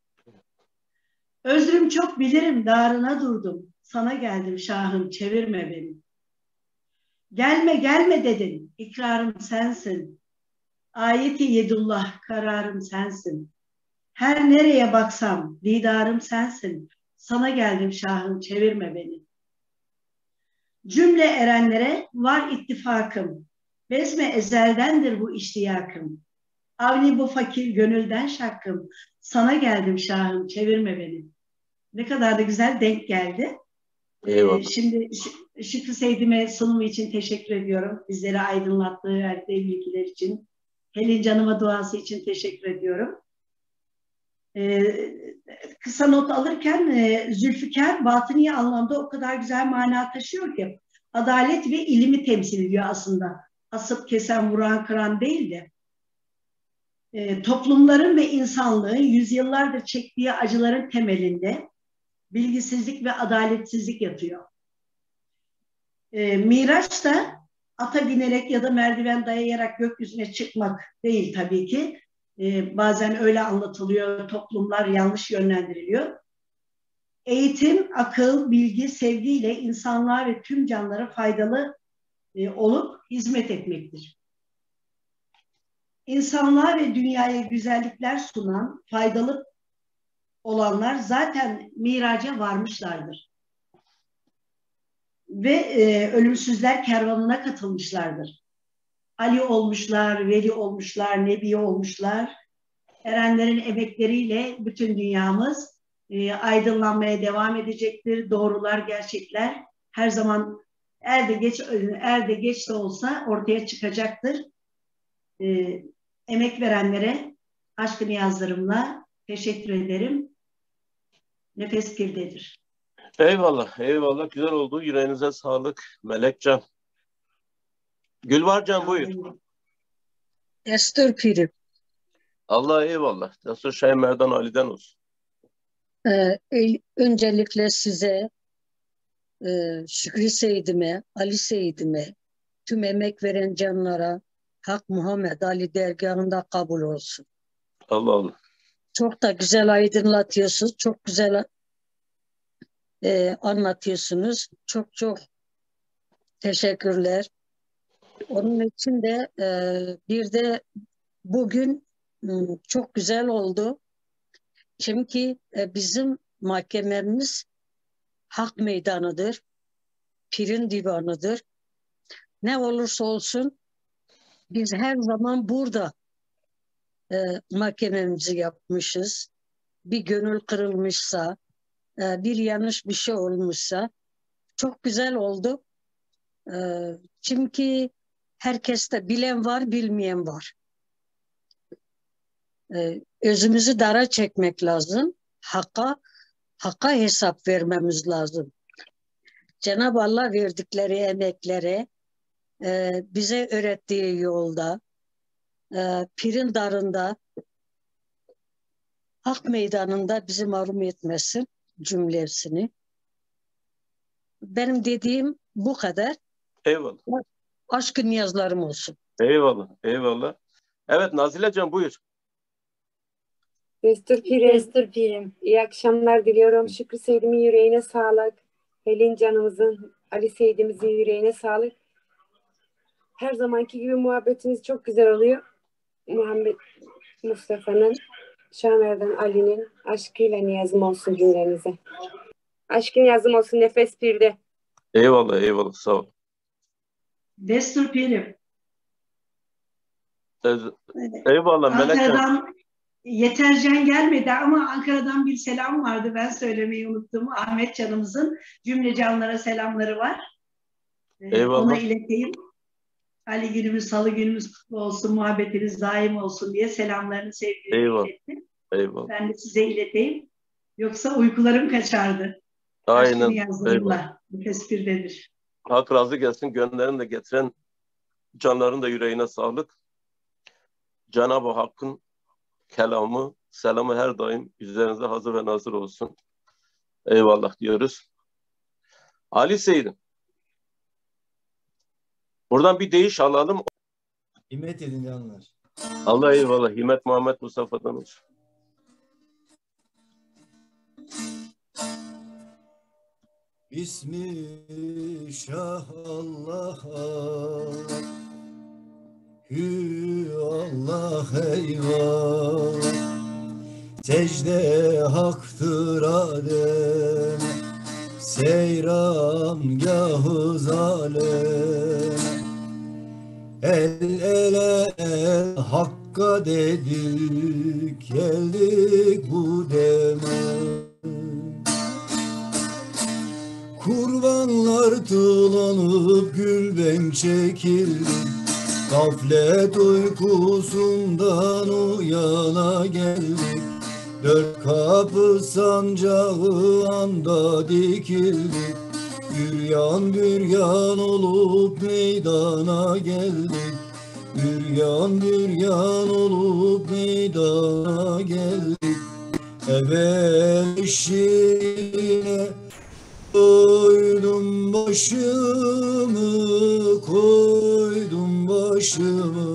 Özrüm çok bilirim, darına durdum, sana geldim şahım, çevirme beni. Gelme gelme dedin, ikrarım sensin. Ayeti yedullah, kararım sensin. Her nereye baksam, didarım sensin. Sana geldim şahım, çevirme beni. Cümle erenlere var ittifakım. Bezme ezeldendir bu iştiyakım. Avni bu fakir gönülden şakkım. Sana geldim şahım, çevirme beni. Ne kadar da güzel denk geldi. Eyvallah. Şimdi Şükrü Seydim'e sunumu için teşekkür ediyorum. Bizleri aydınlattığı, verdiği bilgiler için. Helin Canım'a duası için teşekkür ediyorum. Kısa not alırken Zülfikar batıni anlamda o kadar güzel mana taşıyor ki adalet ve ilimi temsil ediyor aslında. Asıp kesen, vuran, kıran değil de toplumların ve insanlığın yüzyıllardır çektiği acıların temelinde bilgisizlik ve adaletsizlik yatıyor. Miraç da ata binerek ya da merdiven dayayarak gökyüzüne çıkmak değil tabii ki. Bazen öyle anlatılıyor, toplumlar yanlış yönlendiriliyor. Eğitim, akıl, bilgi, sevgiyle insanlığa ve tüm canlılara faydalı olup hizmet etmektir. İnsanlığa ve dünyaya güzellikler sunan, faydalı olanlar zaten miraca varmışlardır. Ve ölümsüzler kervanına katılmışlardır. Ali olmuşlar, veli olmuşlar, nebi olmuşlar. Erenlerin emekleriyle bütün dünyamız aydınlanmaya devam edecektir. Doğrular, gerçekler her zaman er de geç de olsa ortaya çıkacaktır. Emek verenlere aşk-ı niyazlarımla teşekkür ederim. Nefes pirdedir. Eyvallah, eyvallah. Güzel oldu. Yüreğinize sağlık Melekcan. Gülvarcan buyur. Destur Pirim. Allah eyvallah. Destur Şeyh Merdan Ali'den olsun. Öncelikle size, Şükrü Seydim'e, Ali Seydim'e, tüm emek veren canlara Hak Muhammed Ali dergahında kabul olsun. Allah Allah. Çok da güzel aydınlatıyorsunuz. Çok güzel anlatıyorsunuz. Çok çok teşekkürler. Onun için de bir de bugün çok güzel oldu. Çünkü bizim mahkememiz hak meydanıdır. Pirin divanıdır. Ne olursa olsun biz her zaman burada mahkememizi yapmışız. Bir gönül kırılmışsa, bir yanlış bir şey olmuşsa çok güzel oldu. Çünkü herkeste bilen var, bilmeyen var. Özümüzü dara çekmek lazım. Hakka hesap vermemiz lazım. Cenab-ı Allah verdikleri emeklere, bize öğrettiği yolda, pirin darında, hak meydanında bizi mahrum etmesin cümlesini. Benim dediğim bu kadar. Eyvallah. Aşk-ı niyazlarım olsun. Eyvallah, eyvallah. Evet Nazilecan buyur. Destur Pirim. İyi akşamlar diliyorum. Şükrü Seydim'in yüreğine sağlık. Helin canımızın, Ali Seydim'izin yüreğine sağlık. Her zamanki gibi muhabbetiniz çok güzel oluyor. Muhammed Mustafa'nın, Şahmerdan Ali'nin aşkıyla niyazım olsun cümlenize. Aşkın niyazım olsun nefes pirde. Eyvallah, eyvallah. Sağ ol. Destur Pirim. Eyvallah Melekcan. Ankara'dan Yetercan gelmedi ama Ankara'dan bir selam vardı. Ben söylemeyi unuttum. Ahmet canımızın cümle canlara selamları var. Eyvallah. Ona ileteyim. Ali günümüz, salı günümüz kutlu olsun, muhabbetiniz daim olsun diye selamlarını sevgilerini ilettim. Eyvallah. Ben de size ileteyim. Yoksa uykularım kaçardı. Aynen. Eyvallah. Nefes birdedir. Hak razı gelsin. Gönlerini de getiren canların da yüreğine sağlık. Cenab-ı Hakk'ın kelamı, selamı her daim üzerinize hazır ve nazır olsun. Eyvallah diyoruz. Ali Seydim. Buradan bir değiş alalım. Himmet edin canlar. Allah eyvallah. Himmet Muhammed Mustafa'dan olsun. İsmi Şah Allah, Hü Allah eyvallah. Secde haktır Adem, seyramgahı zalim. El ele el Hakk'a dedik, geldik bu deme. Kurbanlar tılanıp gülben çekildi, gaflet uykusundan uyana geldik. Dört kapı sancağı anda dikildik, büryan büryan olup meydana geldik. Büryan büryan olup meydana geldik. Evvel eşiğine koydum başımı, koydum başımı.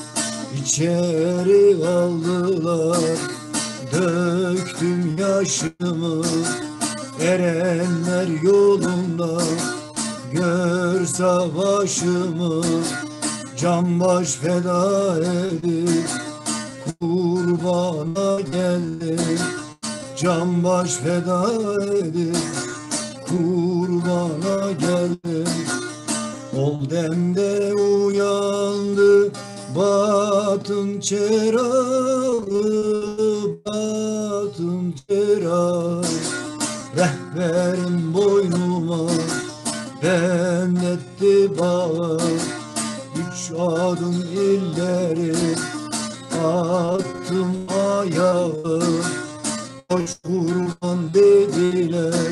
İçeri aldılar, döktüm yaşımı. Erenler yolunda gör savaşımı. Can baş feda edip kurbana geldim. Can baş feda edip kurbana geldim. Ol demde uyandı batın çırağı, batın çırağı. Rehberim boynuma bendetti bağı. 3 adım illeri attım ayağı. Koş kurban dediler,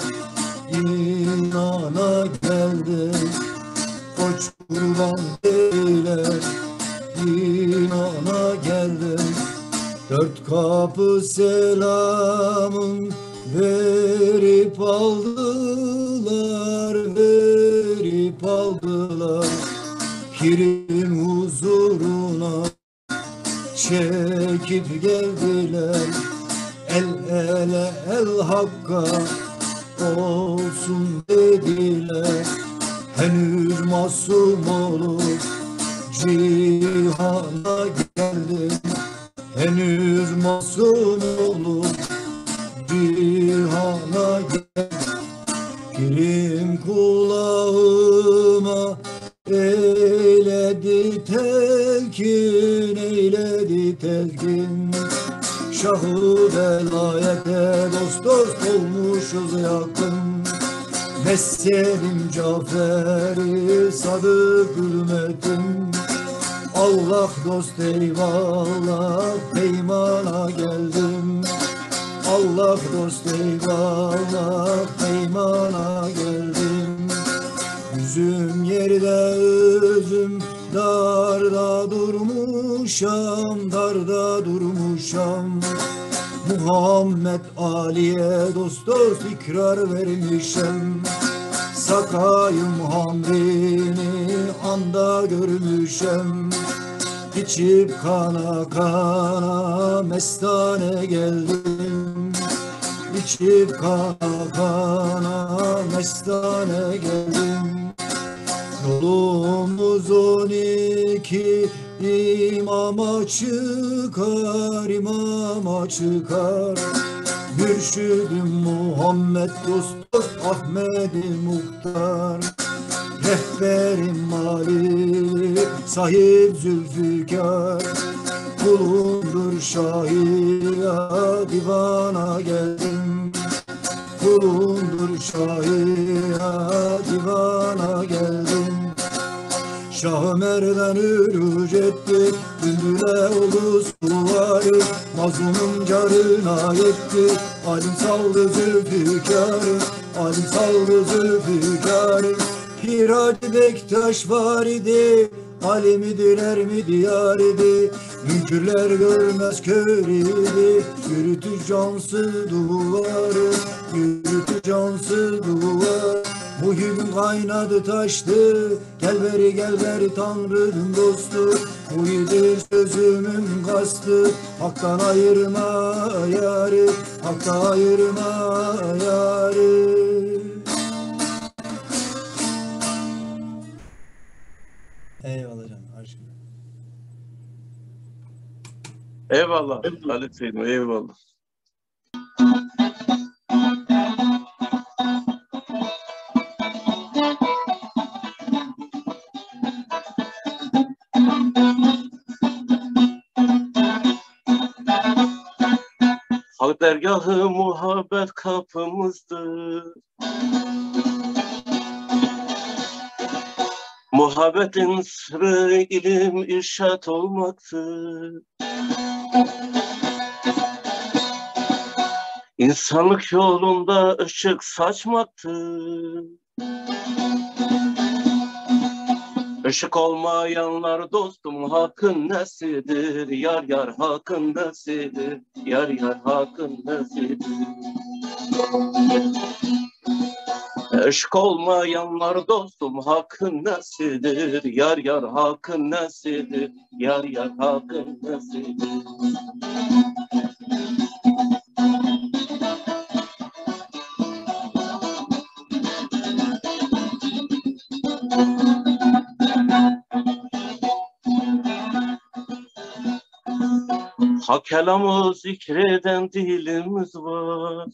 inana geldim. Koç kurban dediler, inana geldim. Dört kapı selamın verip aldılar, verip aldılar. Pirim huzuruna çekip geldiler. El ele el Hakk'a olsun dediler. Henüz masum olup cihana geldim. Henüz masum olup cihana geldim. Pirim kulağıma eyledi telkin, eyledi telkin. Şahı velayete dost dost olmuşuz yakın. Mesleğim Cafer'i sadık hürmetim. Allah dost eyvallah peymana geldim. Allah dost eyvallah peymana geldim. Yüzüm yerde özüm darda durmuşam, darda durmuşam. Muhammed Ali'ye dost dost ikrar vermişem. Sakayım hamrini anda görmüşem. İçip kana kana mestane geldim. İçip kana kana mestane geldim. Yolumuz 12 imama çıkar, imama çıkar. Mürşidim Muhammed dost dost Ahmet-i Muhtar. Rehberim Mali sahip Zülfikar. Kulundur şahıya divana geldim. Kulundur şahıya divana geldim. Şah-ı Merdan ürüc etti, Dündüle oldu suvarı. Mazlumun carına yetti, alim saldı Zülfikar'ı. Alim saldı Zülfikar'ı. Hiracı Bektaş var idi, alimidir ermi diyar idi. Münkürler görmez kör idi, yürütü cansız duvarı. Yürütü cansız duvar. Muhibim kaynadı taştı, gel beri Tanrı'nın dostu. Bu idi sözümün kastı, haktan ayırma yarı, haktan ayırma yarı. Eyvallah canım, aşkına. Eyvallah Ali Seydim, eyvallah. Hak dergahı muhabbet kapımızdır. Muhabbetin sırrı ilim irşat olmaktır. İnsanlık yolunda ışık saçmaktır. Işık olmayanlar dostum hakkın nesidir? Yar yar hakkın nesidir? Yar yar hakkın nesidir? Işık olmayanlar dostum hakkın nesidir? Yar yar hakkın nesidir? Yar yar hakkın nesidir? Hak kelamı zikreden dilimiz var.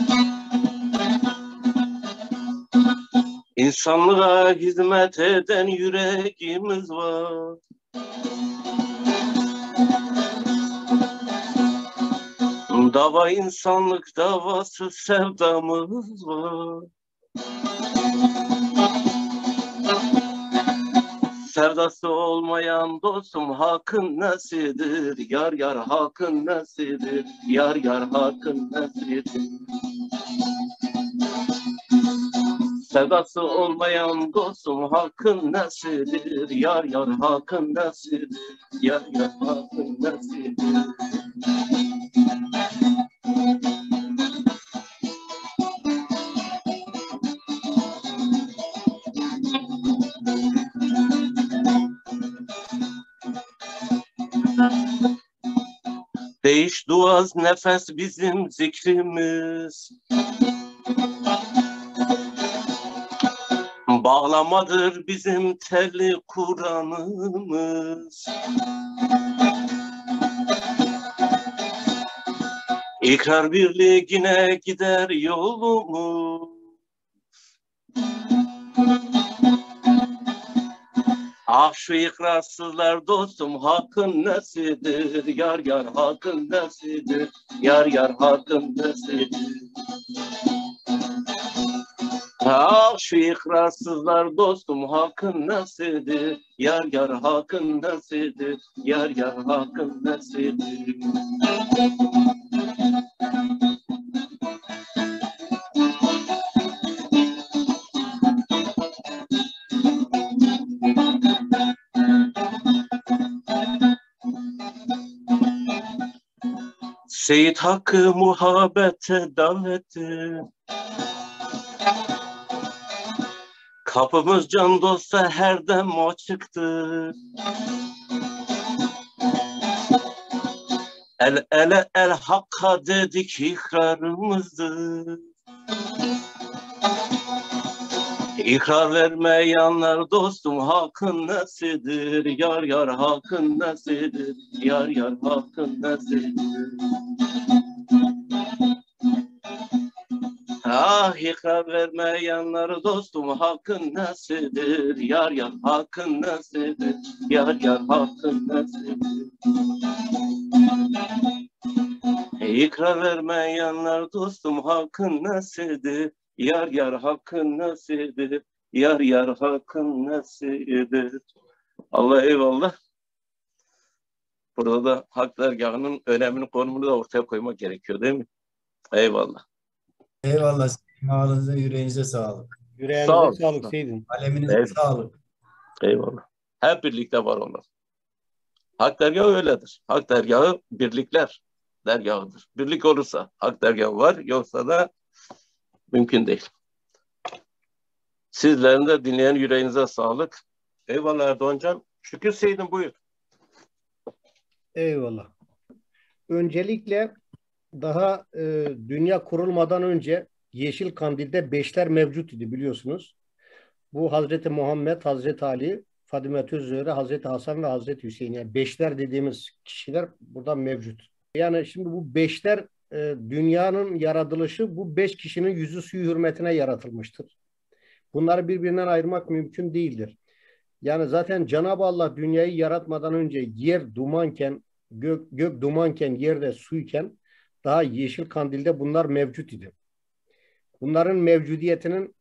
İnsanlığa hizmet eden yüreğimiz var. Dava insanlık davası sevdamız var. Sevdası olmayan dostum hakkın nesidir? Yar yar hakkın nesidir? Yar yar hakkın nesidir? Sevdası olmayan dostum hakkın nesidir? Yar yar hakkın nesidir? Yar yar hakkın nesidir? Değiş duaz nefes bizim zikrimiz. Bağlamadır bizim telli Kur'an'ımız. İkrar birliğine gider yolumuz. Ah şu ikrarsızlar dostum hakkın nesidir? Yar yar hakkın nesidir? Yar yar hakkın nesidir? Ah şu ikrarsızlar dostum hakkın nesidir? Yar yar hakkın nesidir? Yar yar hakkın nesidir? Seyit hakkı muhabbete davettir. Kapımız can dosta her dem açıktır. El ele el hakka dedik ikrarımızdır. İkrar vermeyenler dostum hakkın nesidir? Yar yar hakkın nesidir? Yar yar hakkın nesidir? Ah ikrar vermeyenler dostum hakkın nesidir? Yar yar hakkın nesidir? Yar yar hakkın nesidir? İkrar vermeyenler dostum hakkın nesidir? Yar yar hakkın nesidir? Yar yar hakkın nesidir? Allah eyvallah. Burada da hak dergahının önemini, konumunu da ortaya koymak gerekiyor değil mi? Eyvallah. Eyvallah. Ağzınıza, yüreğinize sağlık. Yüreğinize sağlık Seydin. Aleminize sağlık. Eyvallah. Hep birlikte var onlar. Hak dergahı öyledir. Hak dergahı birlikler dergahıdır. Birlik olursa hak dergahı var, yoksa da mümkün değil. Sizlerin de dinleyen yüreğinize sağlık. Eyvallah Erdoğancan. Şükür Seydin, buyur. Eyvallah. Öncelikle daha dünya kurulmadan önce Yeşil Kandil'de beşler mevcut idi biliyorsunuz. Bu Hazreti Muhammed, Hazreti Ali, Fadimetü Zühre, Hazreti Hasan ve Hazreti Hüseyin. Yani beşler dediğimiz kişiler burada mevcut. Yani şimdi bu beşler dünyanın yaratılışı bu beş kişinin yüzü suyu hürmetine yaratılmıştır. Bunları birbirinden ayırmak mümkün değildir. Yani zaten Cenab-ı Allah dünyayı yaratmadan önce yer dumanken, gök dumanken, yerde suyken daha Yeşil Kandil'de bunlar mevcut idi. Bunların mevcudiyetinin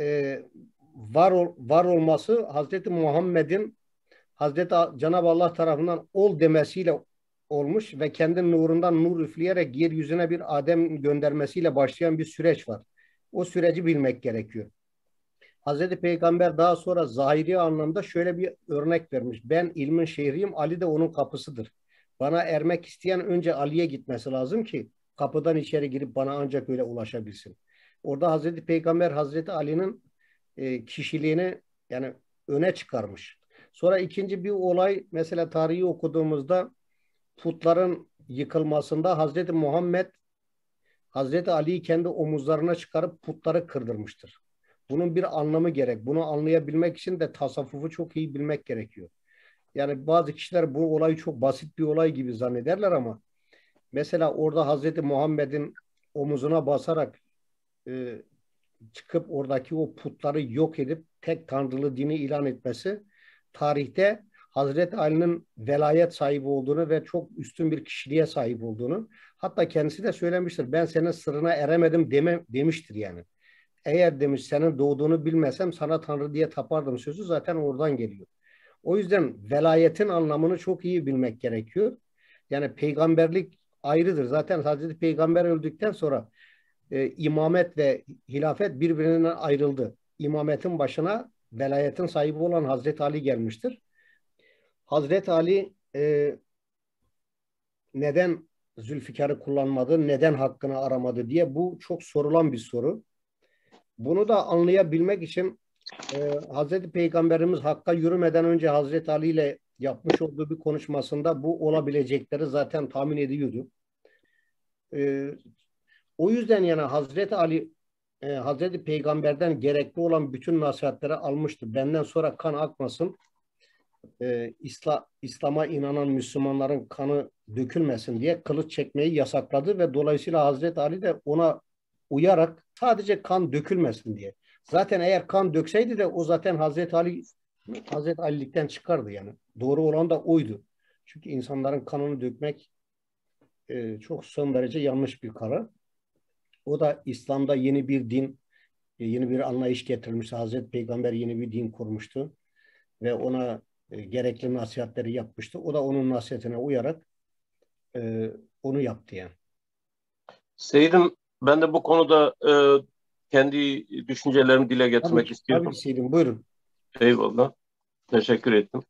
var olması Hazreti Muhammed'in Hazreti Cenab-ı Allah tarafından ol demesiyle olmuş ve kendi nurundan nur üfleyerek yeryüzüne bir Adem göndermesiyle başlayan bir süreç var. O süreci bilmek gerekiyor. Hazreti Peygamber daha sonra zahiri anlamda şöyle bir örnek vermiş. Ben ilmin şehriyim, Ali de onun kapısıdır. Bana ermek isteyen önce Ali'ye gitmesi lazım ki kapıdan içeri girip bana ancak öyle ulaşabilsin. Orada Hazreti Peygamber Hazreti Ali'nin kişiliğini yani öne çıkarmış. Sonra ikinci bir olay mesela tarihi okuduğumuzda putların yıkılmasında Hazreti Muhammed Hazreti Ali'yi kendi omuzlarına çıkarıp putları kırdırmıştır. Bunun bir anlamı gerek. Bunu anlayabilmek için de tasavvufu çok iyi bilmek gerekiyor. Yani bazı kişiler bu olayı çok basit bir olay gibi zannederler ama mesela orada Hazreti Muhammed'in omuzuna basarak çıkıp oradaki o putları yok edip tek tanrılı dini ilan etmesi tarihte Hazreti Ali'nin velayet sahibi olduğunu ve çok üstün bir kişiliğe sahip olduğunu hatta kendisi de söylemiştir. Ben senin sırrına eremedim demiştir yani. Eğer demiş senin doğduğunu bilmesem sana Tanrı diye tapardım sözü zaten oradan geliyor. O yüzden velayetin anlamını çok iyi bilmek gerekiyor. Yani peygamberlik ayrıdır. Zaten Hazreti Peygamber öldükten sonra imamet ve hilafet birbirinden ayrıldı. İmametin başına velayetin sahibi olan Hazreti Ali gelmiştir. Hazreti Ali neden Zülfikar'ı kullanmadı, neden hakkını aramadı diye bu çok sorulan bir soru. Bunu da anlayabilmek için Hazreti Peygamberimiz Hakk'a yürümeden önce Hazreti Ali ile yapmış olduğu bir konuşmasında bu olabilecekleri zaten tahmin ediyordu. O yüzden yani Hazreti Ali Hazreti Peygamber'den gerekli olan bütün nasihatleri almıştı. Benden sonra kan akmasın, İslam'a inanan Müslümanların kanı dökülmesin diye kılıç çekmeyi yasakladı ve dolayısıyla Hazreti Ali de ona uyarak sadece kan dökülmesin diye. Zaten eğer kan dökseydi de o zaten Hazreti Ali'likten çıkardı yani. Doğru olan da oydu. Çünkü insanların kanını dökmek çok son derece yanlış bir karar. O da İslam'da yeni bir din, yeni bir anlayış getirmişti. Hazreti Peygamber yeni bir din kurmuştu ve ona gerekli nasihatleri yapmıştı. O da onun nasihatine uyarak onu yaptı yani. Seydim, ben de bu konuda kendi düşüncelerimi dile getirmek istiyorum. Tabii ki Seydim, buyurun. Eyvallah. Teşekkür ettim.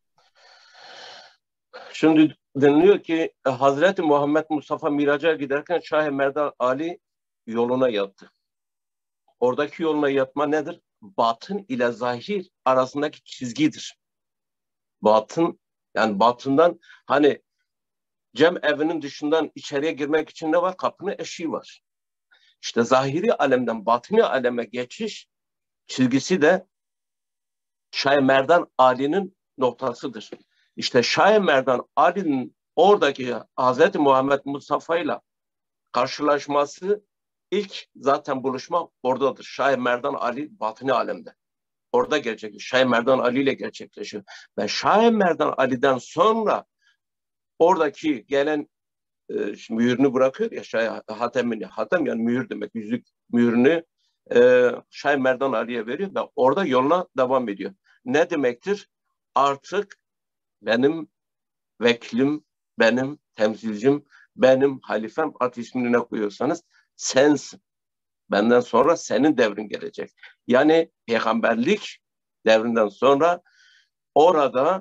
Şimdi deniliyor ki Hazreti Muhammed Mustafa miraca giderken Şah-ı Merdan Ali yoluna yattı. Oradaki yoluna yatma nedir? Batın ile zahir arasındaki çizgidir. Batın, yani batından hani cem evinin dışından içeriye girmek için ne var? Kapının eşiği var. İşte zahiri alemden batini aleme geçiş çizgisi de Şah-ı Merdan Ali'nin noktasıdır. İşte Şah-ı Merdan Ali'nin oradaki Hazreti Muhammed Mustafa ile karşılaşması ilk zaten buluşma oradadır. Şah-ı Merdan Ali batini alemde. Orada gerçekleşiyor. Şah-ı Merdan Ali ile gerçekleşiyor. Ve Şah-ı Merdan Ali'den sonra oradaki gelen mühürünü bırakıyor ya hatemini. Hatem yani mühür demek. Yüzük mühürünü Şah-ı Merdan Ali'ye veriyor ve orada yoluna devam ediyor. Ne demektir? Artık benim vekilim, benim temsilcim, benim halifem, at ismini ne koyuyorsanız sensin. Benden sonra senin devrin gelecek. Yani peygamberlik devrinden sonra orada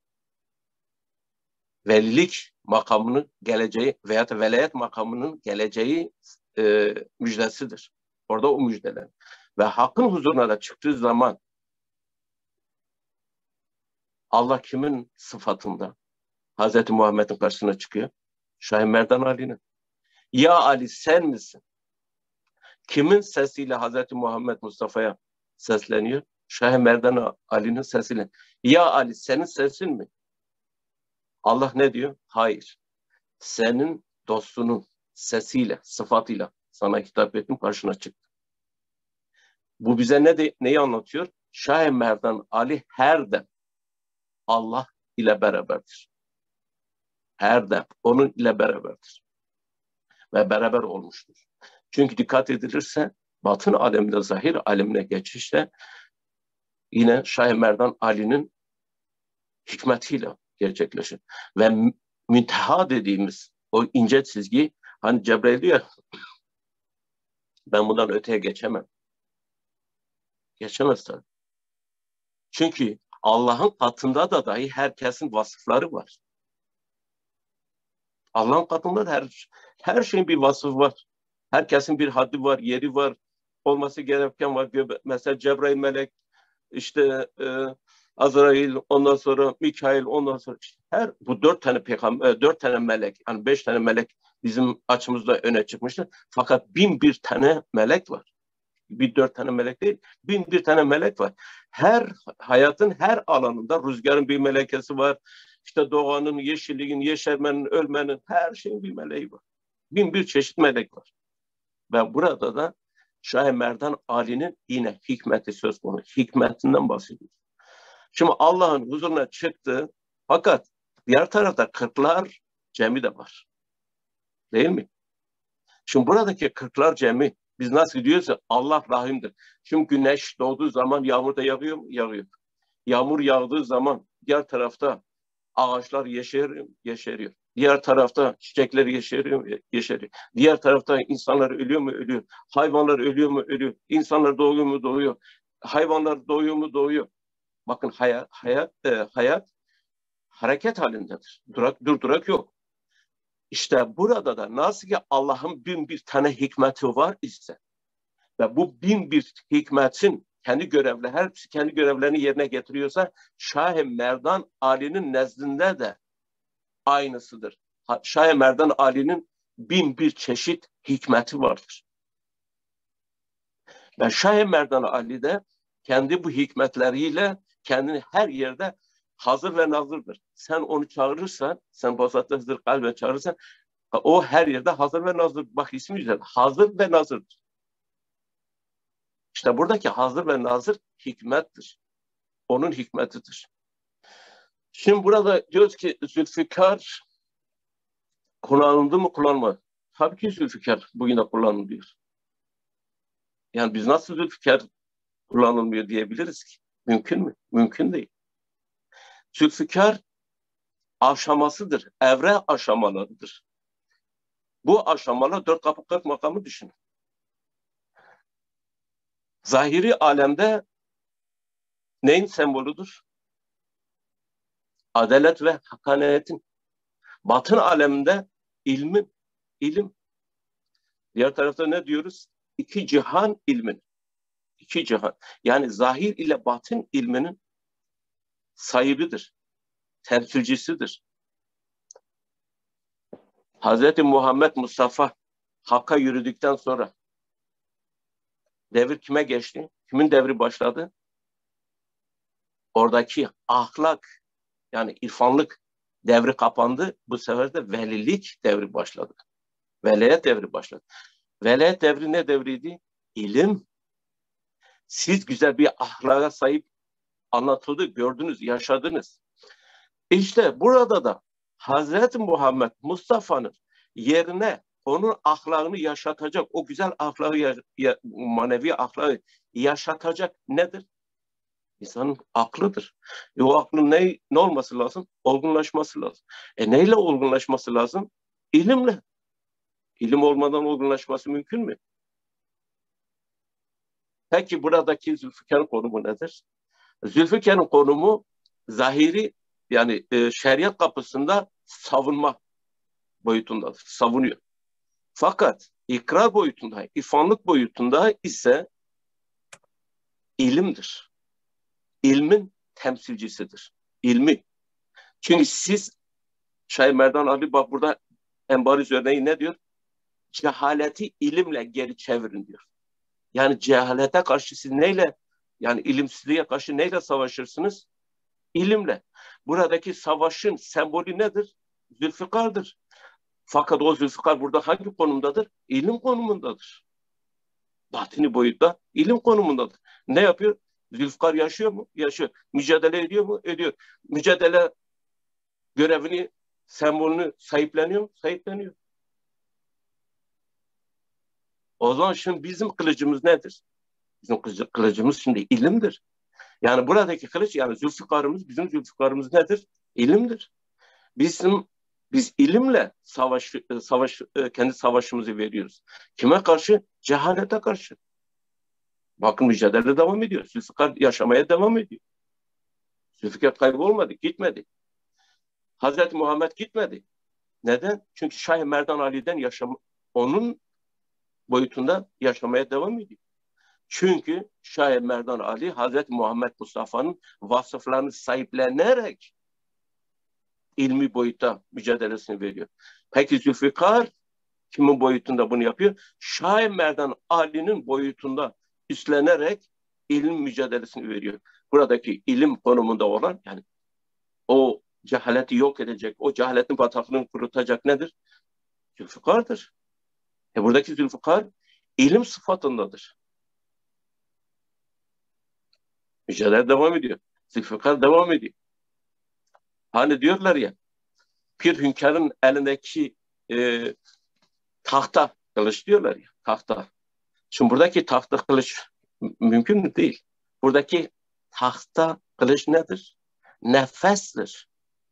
velilik makamının geleceği veya da velayet makamının geleceği müjdesidir. Orada o müjdeler. Ve hakkın huzuruna da çıktığı zaman Allah kimin sıfatında? Hazreti Muhammed'in karşısına çıkıyor. Şah-ı Merdan Ali'nin. Ya Ali sen misin? Kimin sesiyle Hazreti Muhammed Mustafa'ya sesleniyor? Şah-ı Merdan Ali'nin sesiyle. Ya Ali senin sesin mi? Allah ne diyor? Hayır. Senin dostunun sesiyle, sıfatıyla sana hitap ettim, karşına çıktı. Bu bize neyi anlatıyor? Şah-ı Merdan Ali her dem Allah ile beraberdir. Her dem onun ile beraberdir. Ve beraber olmuştur. Çünkü dikkat edilirse batın aleminde zahir alemine geçişte yine Şah-ı Merdan Ali'nin hikmetiyle gerçekleşir. Ve münteha dediğimiz o ince çizgi, hani Cebrail diyor, ben bundan öteye geçemem. Geçemez tabii. Çünkü Allah'ın katında da dahi herkesin vasıfları var. Allah'ın katında da her şeyin bir vasfı var. Herkesin bir haddi var, yeri var, olması gereken var. Mesela Cebrail melek, işte Azrail, ondan sonra Mikail, ondan sonra bu 4 tane peygamber, 4 tane melek, yani 5 tane melek bizim açımızda öne çıkmıştır. Fakat 1001 tane melek var. 4 tane melek değil, 1001 tane melek var. Hayatın her alanında rüzgarın bir melekesi var. İşte doğanın, yeşilliğin, yeşermenin, ölmenin, her şeyin bir meleği var. 1001 çeşit melek var. Ve burada da Şah-ı Merdan Ali'nin yine hikmeti söz konusu. Hikmetinden bahsediyoruz. Şimdi Allah'ın huzuruna çıktı, fakat diğer tarafta kırklar cemi de var. Değil mi? Şimdi buradaki kırklar cemi, biz nasıl diyoruz ya, Allah rahimdir. Şimdi güneş doğduğu zaman yağmur da yağıyor mu? Yağıyor. Yağmur yağdığı zaman diğer tarafta ağaçlar yeşeriyor. Diğer tarafta çiçekler yeşeriyor. Diğer tarafta insanlar ölüyor mu? Ölüyor. Hayvanlar ölüyor mu? Ölüyor. İnsanlar doğuyor mu? Doğuyor. Hayvanlar doğuyor mu? Doğuyor. Bakın hayat hareket halindedir. Durdurak yok. İşte burada da nasıl ki Allah'ın 1001 tane hikmeti var ise ve bu 1001 hikmetin hepsi kendi görevlerini yerine getiriyorsa Şah-ı Merdan Ali'nin nezdinde de aynısıdır. Şah-ı Merdan Ali'nin 1001 çeşit hikmeti vardır. Ve Şah-ı Merdan Ali de kendi bu hikmetleriyle kendini her yerde hazır ve nazırdır. Sen onu çağırırsan, sen Basat-ı Hızır kalben çağırırsan, o her yerde hazır ve nazır. Bak ismi güzel. Hazır ve nazırdır. İşte buradaki hazır ve nazır hikmettir. Onun hikmetidir. Şimdi burada diyoruz ki Zülfikar kullanıldı mı, kullanılmadı? Tabii ki Zülfikar bugün de kullanılıyor. Yani biz nasıl Zülfikar kullanılmıyor diyebiliriz ki? Mümkün mü? Mümkün değil. Zülfikar aşamasıdır. Evre aşamalarıdır. Bu aşamalar 4 kapı 40 makamı düşünün. Zahiri alemde neyin sembolüdür? Adalet ve hakkaniyetin. Batın aleminde ilim. Diğer tarafta ne diyoruz? 2 cihan ilmin. 2 cihan. Yani zahir ile batın ilminin sahibidir. Temsilcisidir. Hazreti Muhammed Mustafa Hakk'a yürüdükten sonra devir kime geçti? Kimin devri başladı? Oradaki ahlak, yani irfanlık devri kapandı. Bu sefer de velilik devri başladı. Velayet devri başladı. Velayet devri ne devriydi? İlim. Siz güzel bir ahlaka sahip anlatıldı, gördünüz, yaşadınız. İşte burada da Hazreti Muhammed Mustafa'nın yerine onun ahlakını yaşatacak, o güzel ahlakı, manevi ahlakı yaşatacak nedir? İnsanın aklıdır. O aklın ne olması lazım? Olgunlaşması lazım. Neyle olgunlaşması lazım? İlimle. İlim olmadan olgunlaşması mümkün mü? Peki buradaki Zülfikar'ın konumu nedir? Zülfikar'ın konumu zahiri, yani şeriat kapısında savunma boyutundadır. Savunuyor. Fakat ikrar boyutunda, irfanlık boyutunda ise ilimdir. İlmin temsilcisidir. İlmi. Çünkü siz Şeyh Merdan Ali bak burada en bariz örneği ne diyor? Cehaleti ilimle geri çevirin diyor. Yani cehalete karşı siz neyle, yani ilimsizliğe karşı neyle savaşırsınız? İlimle. Buradaki savaşın sembolü nedir? Zülfikar'dır. Fakat o Zülfikar burada hangi konumdadır? İlim konumundadır. Batini boyutta ilim konumundadır. Ne yapıyor? Zülfikar yaşıyor mu? Yaşıyor. Mücadele ediyor mu? Ediyor. Mücadele görevini, sembolünü sahipleniyor mu? Sahipleniyor. O zaman şimdi bizim kılıcımız nedir? Bizim kılıcımız şimdi ilimdir. Yani buradaki kılıç, yani Zülfikar'ımız, bizim Zülfikar'ımız nedir? İlimdir. Biz ilimle kendi savaşımızı veriyoruz. Kime karşı? Cehalete karşı. Bakın mücadele devam ediyor. Zülfikar yaşamaya devam ediyor. Zülfikar kaybolmadı, gitmedi. Hazreti Muhammed gitmedi. Neden? Çünkü Şah-ı Merdan Ali'den onun boyutunda yaşamaya devam ediyor. Çünkü Şah-ı Merdan Ali, Hazreti Muhammed Mustafa'nın vasıflarını sahiplenerek ilmi boyutta mücadelesini veriyor. Peki Zülfikar kimin boyutunda bunu yapıyor? Şah-ı Merdan Ali'nin boyutunda üstlenerek ilim mücadelesini veriyor. Buradaki ilim konumunda olan, yani o cehaleti yok edecek, o cehaletin bataklığını kurutacak nedir? Zülfikar'dır. Buradaki Zülfikar ilim sıfatındadır. Mücadele devam ediyor. Zülfikar devam ediyor. Hani diyorlar ya, Pir Hünkâr'ın elindeki tahta kılıç diyorlar ya, tahta. Şimdi buradaki tahta kılıç mümkün mü? Değil. Buradaki tahta kılıç nedir? Nefestir.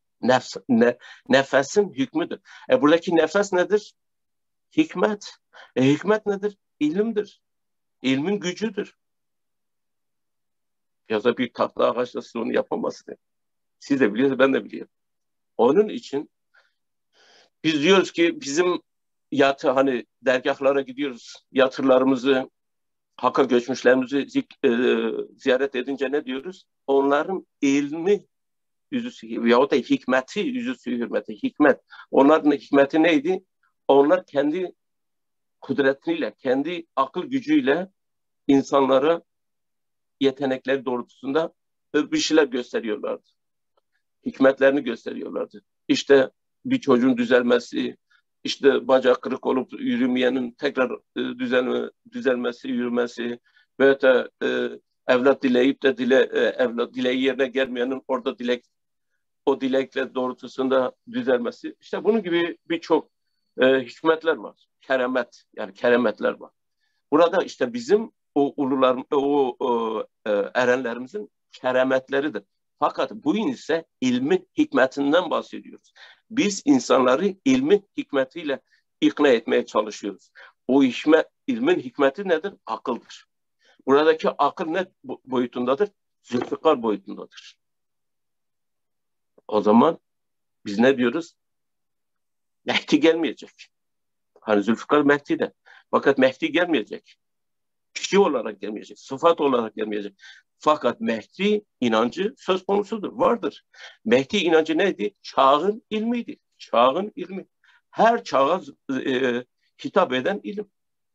Nefesin hükmüdür. Buradaki nefes nedir? Hikmet. Hikmet nedir? İlimdir. İlmin gücüdür. Ya da bir tahta ağaçla siz onu yapamazsınız. Siz de biliyorsunuz, ben de biliyorum. Onun için biz diyoruz ki bizim hani dergahlara gidiyoruz, yatırlarımızı, Hakka göçmüşlerimizi ziyaret edince ne diyoruz? Onların ilmi yüzüsü veyahut da hikmeti yüzüsü hürmeti, hikmet. Onların hikmeti neydi? Onlar kendi kudretiyle, kendi akıl gücüyle insanlara yetenekleri doğrultusunda bir şeyler gösteriyorlardı. Hikmetlerini gösteriyorlardı. İşte bir çocuğun düzelmesi, işte bacak kırık olup yürümeyenin tekrar düzelmesi, yürümesi veya da evlat dileyip de evlat dileği yerine gelmeyenin orada o dilekle doğrultusunda düzelmesi. İşte bunun gibi birçok hikmetler var. Keremetler var. Burada işte bizim erenlerimizin keremetleridir. Fakat bu ise ilmin hikmetinden bahsediyoruz. Biz insanları ilmin hikmetiyle ikna etmeye çalışıyoruz. O ilmin hikmeti nedir? Akıldır. Buradaki akıl ne boyutundadır? Zülfikar boyutundadır. O zaman biz ne diyoruz? Mehdi gelmeyecek. Hani Zülfikar Mehdi de. Fakat Mehdi gelmeyecek. Kişi olarak gelmeyecek. Sıfat olarak gelmeyecek. Fakat Mehdi inancı söz konusudur, vardır. Mehdi inancı neydi? Çağın ilmiydi. Çağın ilmi. Her çağa hitap eden ilim.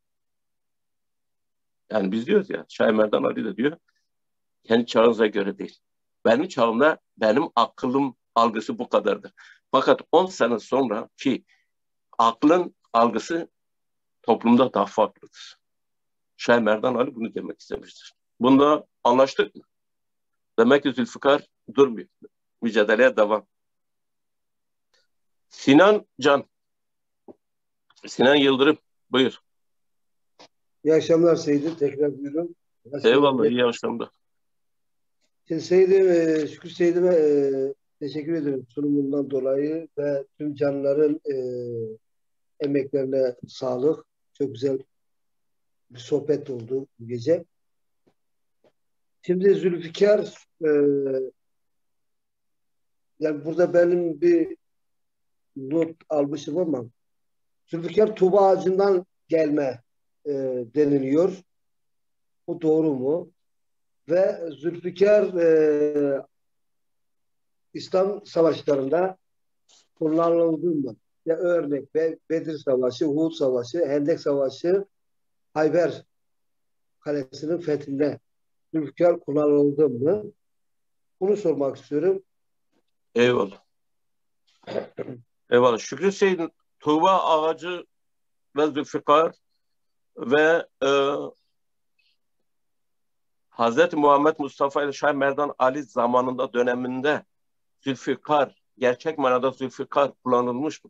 Yani biz diyoruz ya, Şah-ı Merdan Ali de diyor, kendi çağınıza göre değil. Benim çağımda benim aklım algısı bu kadardır. Fakat 10 sene sonra ki aklın algısı toplumda daha farklıdır. Şah-ı Merdan Ali bunu demek istemiştir. Bunda anlaştık mı? Demek ki Zülfikar durmuyor. Mücadeleye devam. Sinan Yıldırım, buyur. İyi akşamlar Seydi. Tekrar buyurun. Eyvallah, iyi akşamlar. Şimdi Seydi, Şükrü Seydi'me teşekkür ederim sunumundan dolayı ve tüm canlıların emeklerine sağlık. Çok güzel bir sohbet oldu bu gece. Şimdi Zülfikar yani burada benim bir not almışım ama Zülfikar Tuğba ağacından gelme deniliyor. Bu doğru mu? Ve Zülfikar İslam savaşlarında kullanıldı mı? Ya örnek Bedir Savaşı, Uhud Savaşı, Hendek Savaşı, Hayber Kalesi'nin fethinde Zülfikar kullanıldı mı? Bunu sormak istiyorum. Eyvallah. Eyvallah. Şükrü Seyit'in Tuğba ağacı ve Zülfikar ve Hz. Muhammed Mustafa ile Şah Merdan Ali zamanında döneminde Zülfikar, gerçek manada Zülfikar kullanılmış mı?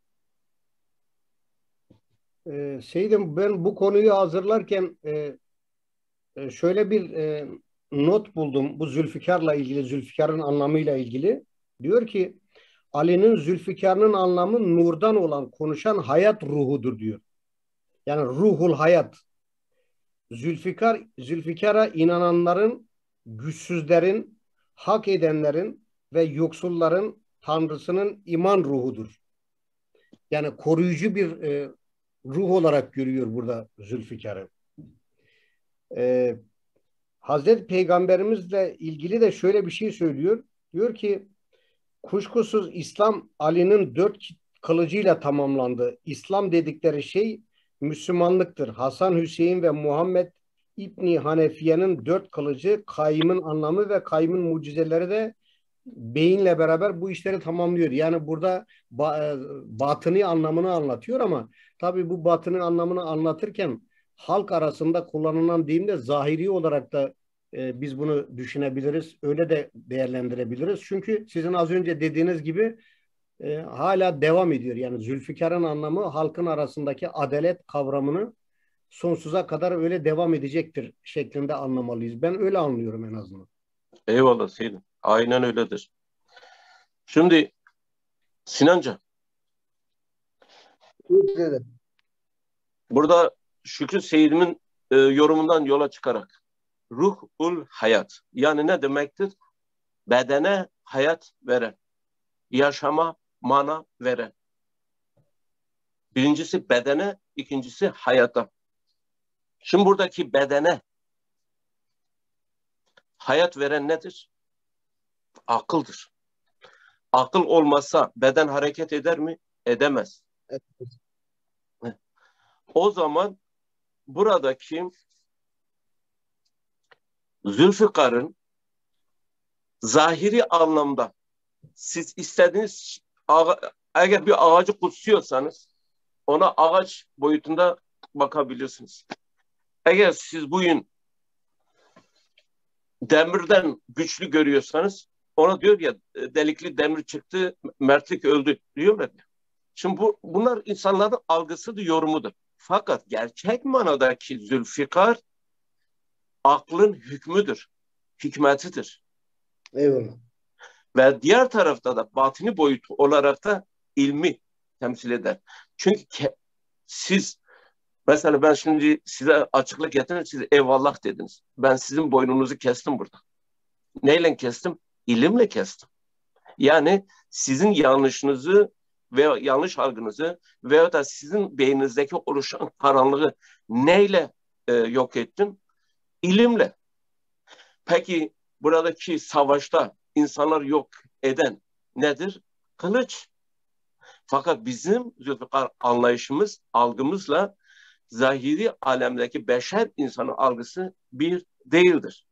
Seydim, ben bu konuyu hazırlarken şöyle bir not buldum bu Zülfikar'la ilgili, Zülfikar'ın anlamıyla ilgili. Diyor ki Ali'nin Zülfikar'ın anlamı nurdan olan, konuşan hayat ruhudur diyor. Yani ruhul hayat. Zülfikar'a inananların, güçsüzlerin, hak edenlerin ve yoksulların Tanrısının iman ruhudur. Yani koruyucu bir ruh olarak görüyor burada Zülfikar'ı. Hazreti Peygamberimizle ilgili de şöyle bir şey söylüyor. Diyor ki kuşkusuz İslam Ali'nin 4 kılıcıyla tamamlandı. İslam dedikleri şey Müslümanlıktır. Hasan, Hüseyin ve Muhammed İbni Hanefiye'nin 4 kılıcı, kayyımın anlamı ve kayyımın mucizeleri de beyinle beraber bu işleri tamamlıyor. Yani burada batıni anlamını anlatıyor ama tabii bu batıni anlamını anlatırken halk arasında kullanılan deyimde zahiri olarak da biz bunu düşünebiliriz. Öyle de değerlendirebiliriz. Çünkü sizin az önce dediğiniz gibi hala devam ediyor. Yani Zülfikar'ın anlamı halkın arasındaki adalet kavramını sonsuza kadar öyle devam edecektir şeklinde anlamalıyız. Ben öyle anlıyorum en azından. Eyvallah Seydim. Aynen öyledir. Şimdi Sinanca, burada Şükrü Seyit'imin yorumundan yola çıkarak ruhul hayat, yani ne demektir? Bedene hayat veren, yaşama mana veren. Birincisi bedene, ikincisi hayata. Şimdi buradaki bedene hayat veren nedir? Akıldır. Akıl olmasa beden hareket eder mi? Edemez. Evet. O zaman buradaki Zülfikar'ın zahiri anlamda siz istediğiniz eğer bir ağacı kutsuyorsanız ona ağaç boyutunda bakabilirsiniz. Eğer siz bugün demirden güçlü görüyorsanız ona diyor ya delikli demir çıktı, mertlik öldü diyorlar ya. Şimdi bunlar insanların algısıdır, yorumudur. Fakat gerçek manadaki Zülfikar aklın hükmüdür, hikmetidir. Eyvallah. Ve diğer tarafta da batini boyutu olarak da ilmi temsil eder. Çünkü siz mesela ben şimdi size açıklık getirdim, siz eyvallah dediniz. Ben sizin boynunuzu kestim burada. Neyle kestim? İlimle kestim. Yani sizin yanlışınızı veya yanlış algınızı veya da sizin beyninizdeki oluşan karanlığı neyle yok ettim? İlimle. Peki buradaki savaşta insanlar yok eden nedir? Kılıç. Fakat bizim Zülfikar anlayışımız, algımızla zahiri alemdeki beşer insanın algısı bir değildir.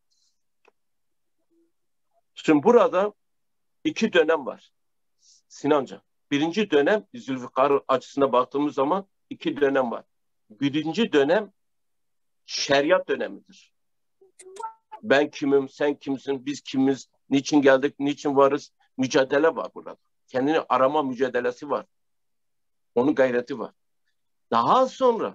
Şimdi burada 2 dönem var Sinanca. Birinci dönem Zülfikar açısına baktığımız zaman 2 dönem var. Birinci dönem şeriat dönemidir. Ben kimim, sen kimsin, biz kimiz, niçin geldik, niçin varız? Mücadele var burada. Kendini arama mücadelesi var. Onun gayreti var. Daha sonra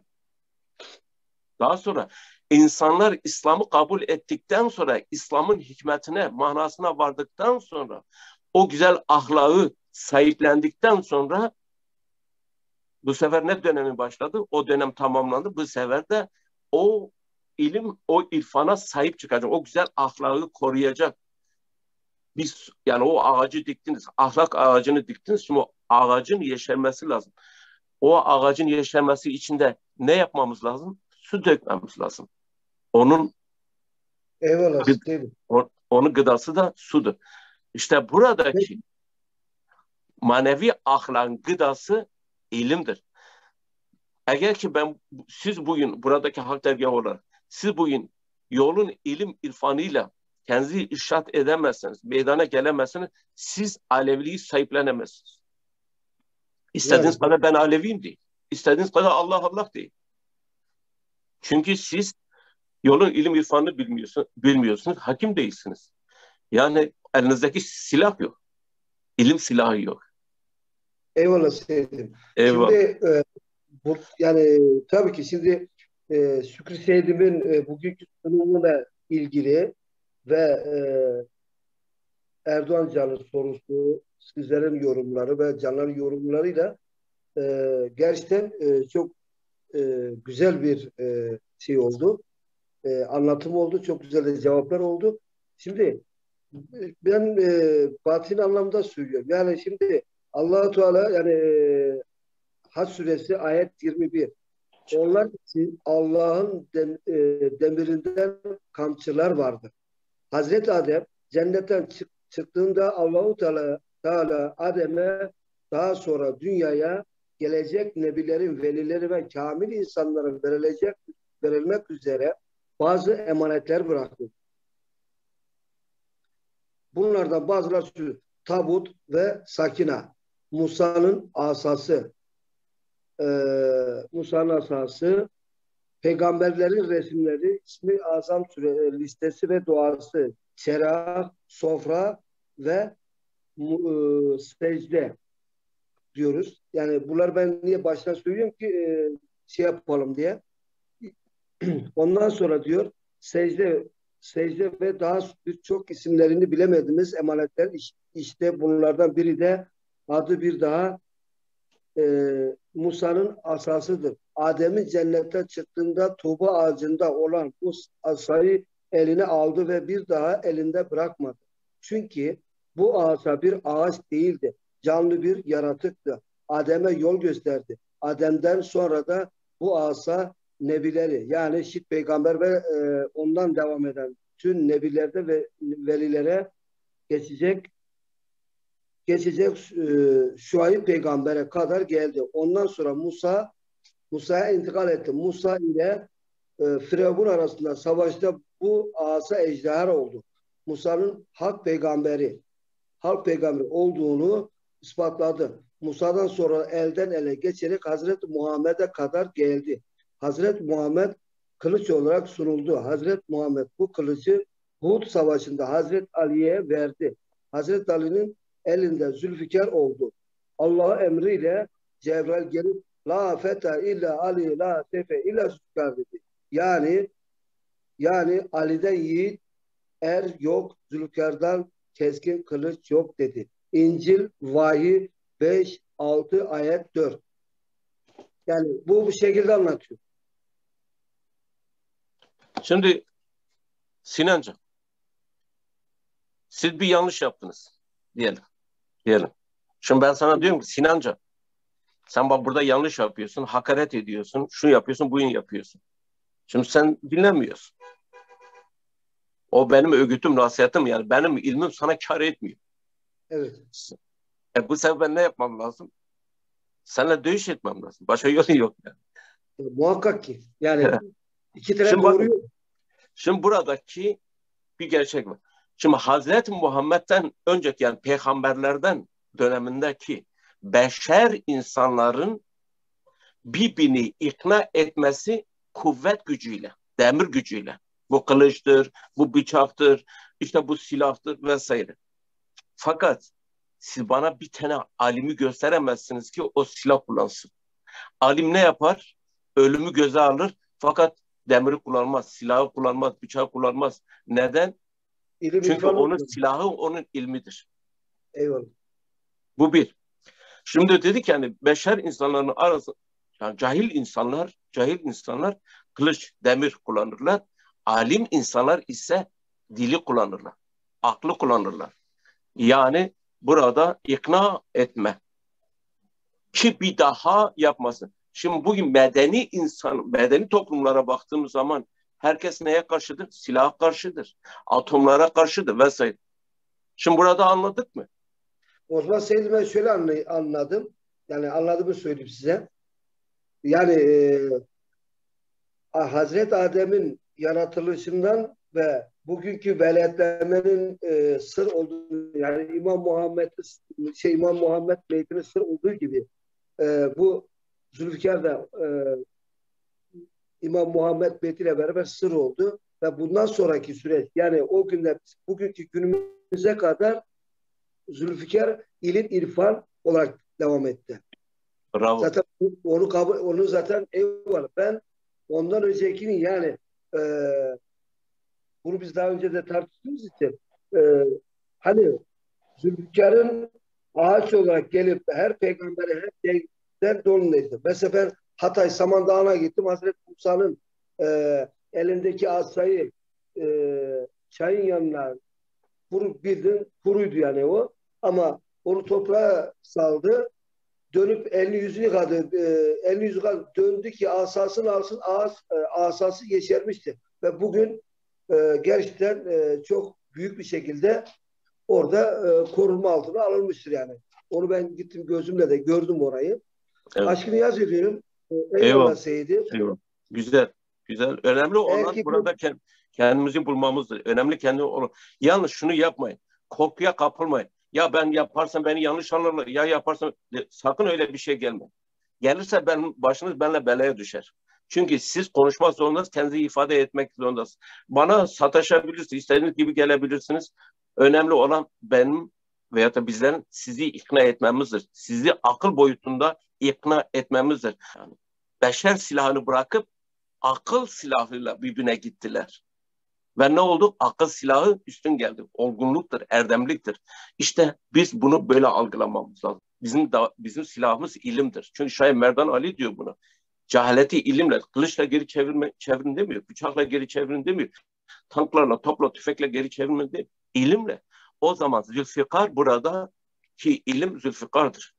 insanlar İslam'ı kabul ettikten sonra, İslam'ın hikmetine, manasına vardıktan sonra, o güzel ahlakı sahiplendikten sonra bu sefer ne dönemi başladı? O dönem tamamlandı. Bu sefer de o ilim, o irfana sahip çıkacak. O güzel ahlakı koruyacak. Biz yani o ağacı diktiniz. Ahlak ağacını diktiniz. Şimdi o ağacın yeşermesi lazım. O ağacın yeşermesi için de ne yapmamız lazım? Su dökmemiz lazım. Onun Eyvallah. onun gıdası da sudur. İşte buradaki manevi ahlakın gıdası ilimdir. Eğer ki siz bugün buradaki Hak Dergahı olarak siz bugün yolun ilim irfanıyla kendinizi irşad edemezseniz, meydana gelemezseniz siz Aleviliği sahiplenemezsiniz. İstediğiniz kadar ben Aleviyim değil. İstediğiniz kadar Allah Allah değil. Çünkü siz yolun ilim irfanını bilmiyorsunuz, hakim değilsiniz. Yani elinizdeki silah yok. İlim silahı yok. Eyvallah Seydim. Eyvallah. Şimdi yani tabii ki şimdi Şükrü Seydim'in bugünkü sunumuyla ilgili ve Erdoğan Can'ın sorusu, sizlerin yorumları ve Can'ların yorumlarıyla gerçekten çok güzel bir şey oldu. Anlatım oldu. Çok güzel de cevaplar oldu. Şimdi ben batın anlamda söylüyorum. Yani şimdi Allah-u Teala yani Hac suresi ayet 21. Onlar için Allah'ın demirinden kamçılar vardı. Hazreti Adem cennetten çıktığında Allah-u Teala Adem'e daha sonra dünyaya gelecek nebilerin, velileri ve kamil insanların verilmek üzere bazı emanetler bıraktı. Bunlardan bazıları şu: tabut ve sakina, Musa'nın asası, peygamberlerin resimleri, ismi azam listesi ve duası, çerağ, sofra ve secde diyoruz. Yani bunlar ben niye baştan söylüyorum ki şey yapalım diye. Ondan sonra diyor secde ve daha birçok isimlerini bilemediğimiz emanetler, işte bunlardan biri de adı bir daha Musa'nın asasıdır. Adem'in cennetten çıktığında tuğba ağacında olan bu asayı eline aldı ve bir daha elinde bırakmadı. Çünkü bu asa bir ağaç değildi. Canlı bir yaratıktı. Adem'e yol gösterdi. Adem'den sonra da bu asa nebileri, yani Şit peygamber ve ondan devam eden tüm nebilerde ve velilere geçecek Şuayb peygambere kadar geldi. Ondan sonra Musa'ya intikal etti. Musa ile Firavun arasında savaşta bu asa ejderha oldu. Musa'nın halk peygamberi olduğunu ispatladı. Musa'dan sonra elden ele geçerek Hazreti Muhammed'e kadar geldi. Hazreti Muhammed kılıç olarak sunuldu. Hazreti Muhammed bu kılıcı Uhud Savaşı'nda Hazreti Ali'ye verdi. Hazreti Ali'nin elinde Zülfikar oldu. Allah'ın emriyle Cebrail gelip la feta illa Ali la sefe illa Zülfikar dedi. Yani Ali'den yiğit er yok, Zülfikar'dan keskin kılıç yok dedi. İncil Vahiy 5-6 ayet 4. Yani bu şekilde anlatıyor. Şimdi Sinancığım, siz bir yanlış yaptınız diyelim. Şimdi ben sana diyorum ki Sinancığım, sen bak burada yanlış yapıyorsun, hakaret ediyorsun, şu yapıyorsun, bunu yapıyorsun. Şimdi sen dinlemiyorsun. O benim öğütüm, nasihatim, yani benim ilmim sana kar etmiyor. Evet. Bu sefer ben ne yapmam lazım? Seninle dövüş etmem lazım. Başka yolu yok yani. Muhakkak ki. Yani iki taraf doğruyor. Şimdi buradaki bir gerçek var. Şimdi Hazreti Muhammed'den önceki, yani peygamberlerden dönemindeki beşer insanların birbirini ikna etmesi kuvvet gücüyle, demir gücüyle. Bu kılıçtır, bu bıçaktır, işte bu silahtır vesaire. Fakat siz bana bir tane alimi gösteremezsiniz ki o silah kullansın. Alim ne yapar? Ölümü göze alır fakat demiri kullanmaz, silahı kullanmaz, bıçağı kullanmaz. Neden? Çünkü onun silahı onun ilmidir. Eyvallah. Bu bir. Şimdi dedik yani beşer insanların arasında, yani cahil insanlar kılıç, demir kullanırlar. Alim insanlar ise dili kullanırlar. Aklı kullanırlar. Yani burada ikna etme. Ki bir daha yapmasın. Şimdi bugün medeni toplumlara baktığımız zaman herkes neye karşıdır? Silaha karşıdır. Atomlara karşıdır vesaire. Şimdi burada anladık mı? Osman Seyit'i ben şöyle anladım. Yani anladığımı söyleyeyim size. Yani Hazreti Adem'in yaratılışından ve bugünkü velayetlenmenin sır olduğu, yani İmam Muhammed Beytinin sır olduğu gibi bu Zülfikar da İmam Muhammed Beyt ile beraber sır oldu ve bundan sonraki süreç, yani o günde bugünkü günümüze kadar Zülfikar ilim irfan olarak devam etti. Bravo. Zaten onu zaten eyvallah. Ben ondan öncekini, yani bunu biz daha önce de tartıştığımız için hani Zülfikar'ın ağaç olarak gelip her peygambere, her şeyden donluydu. Mesela ben Hatay Samandağ'ına gittim. Hazreti Musa'nın elindeki asayı çayın yanına kuruydu yani o. Ama onu toprağa saldı. Dönüp elini yüzünü yıkadı. Elini yüzünü yıkadı. Döndü ki asasını alsın, asası yeşermişti. Ve bugün gerçekten çok büyük bir şekilde orada korunma altına alınmıştır yani. Onu ben gittim gözümle de gördüm orayı. Evet. Aşkını yaz ediyorum. Eyvallah. Eyvallah Seyit'im. Eyvallah. Güzel. Güzel. Önemli olan Belki burada kendimizi bulmamızdır. Önemli kendi olan. Yalnız şunu yapmayın. Korkuya kapılmayın. Ya ben yaparsam beni yanlış anlarlar. Ya yaparsam sakın öyle bir şey gelme. Gelirse başınız benimle belaya düşer. Çünkü siz konuşmak zorundasınız, kendinizi ifade etmek zorundasınız. Bana sataşabilirsiniz, istediğiniz gibi gelebilirsiniz. Önemli olan benim veyahut da bizlerin sizi ikna etmemizdir. Sizi akıl boyutunda ikna etmemizdir. Yani beşer silahını bırakıp akıl silahıyla birbirine gittiler. Ve ne oldu? Akıl silahı üstün geldi. Olgunluktur, erdemliktir. İşte biz bunu böyle algılamamız lazım. Bizim silahımız ilimdir. Çünkü Şair Merdan Ali diyor bunu. Cehaleti ilimle, kılıçla geri çevirin demiyor. Bıçakla geri çevirin demiyor. Tanklarla, topla, tüfekle geri çevirin demiyor. İlimle. O zaman Zülfikar burada ki ilim Zülfikar'dır.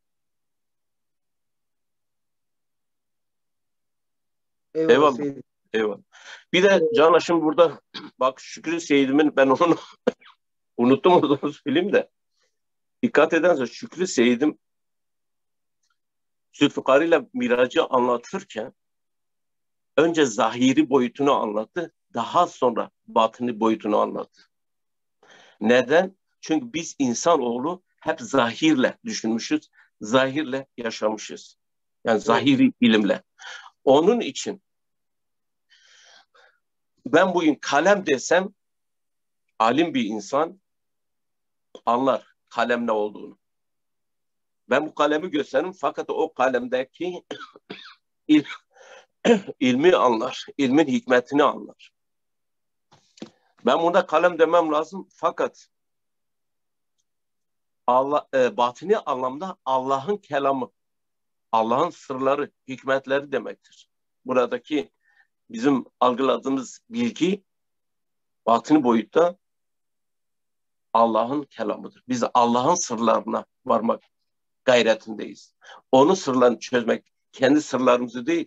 Eyvallah. Eyvallah. Eyvallah. Bir de Canlaş'ım burada bak Şükrü Seyit'imin ben onu unuttum onu söyleyeyim de dikkat ederseniz Şükrü Seyit'im Zülfikar ile Mirac'ı anlatırken önce zahiri boyutunu anlattı, daha sonra batını boyutunu anlattı. Neden? Çünkü biz insanoğlu hep zahirle düşünmüşüz, zahirle yaşamışız. Yani zahiri ilimle. Onun için ben bugün kalem desem alim bir insan anlar kalem ne olduğunu. Ben bu kalemi gösteririm fakat o kalemdeki ilmi anlar, ilmin hikmetini anlar. Ben buna kalem demem lazım fakat batini anlamda Allah'ın kelamı, Allah'ın sırları, hikmetleri demektir. Buradaki bizim algıladığımız bilgi batini boyutta Allah'ın kelamıdır. Biz Allah'ın sırlarına varmak gayretindeyiz. Onun sırlarını çözmek, kendi sırlarımızı değil.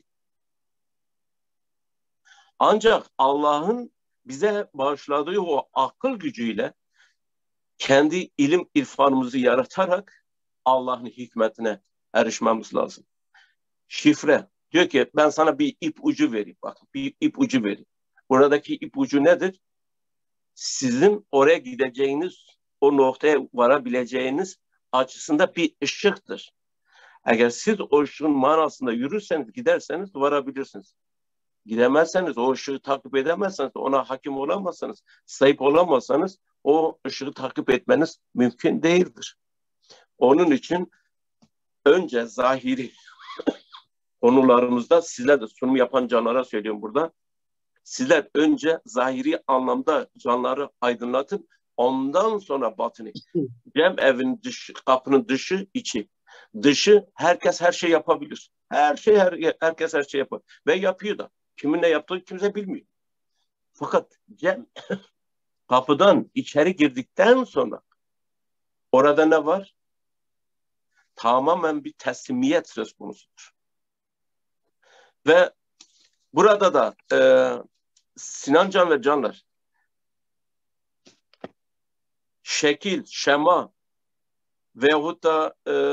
Ancak Allah'ın bize bağışladığı o akıl gücüyle kendi ilim irfanımızı yaratarak Allah'ın hikmetine erişmemiz lazım. Şifre. Diyor ki ben sana bir ip ucu vereyim. Bak bir ip ucu vereyim. Buradaki ip ucu nedir? Sizin oraya gideceğiniz, o noktaya varabileceğiniz açısında bir ışıktır. Eğer siz o ışığın manasında yürürseniz, giderseniz varabilirsiniz. Gidemezseniz, o ışığı takip edemezseniz, ona hakim olamazsanız, sahip olamazsanız o ışığı takip etmeniz mümkün değildir. Onun için önce zahiri konularımızda sizler de sunum yapan canlara söylüyorum burada. Sizler önce zahiri anlamda canları aydınlatın. Ondan sonra batını. Cem evin dışı, kapının dışı, içi. Dışı herkes her şey yapabilir. Herkes her şey yapar. Ve yapıyor da. Kimin ne yaptığı kimse bilmiyor. Fakat Cem kapıdan içeri girdikten sonra orada ne var? Tamamen bir teslimiyet söz konusudur. Ve burada da Sinan Can ve Canlar şekil, şema veyahut da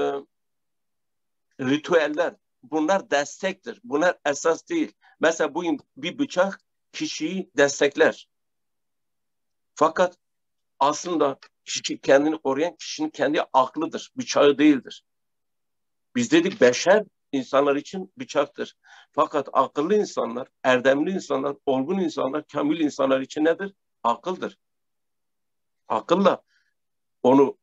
ritüeller, bunlar destektir. Bunlar esas değil. Mesela bugün bir bıçak kişiyi destekler. Fakat aslında kişi kendini koruyan kişinin kendi aklıdır. Bıçağı değildir. Biz dedik beşer insanlar için bıçaktır. Fakat akıllı insanlar, erdemli insanlar, olgun insanlar, kamil insanlar için nedir? Akıldır. Akılla onu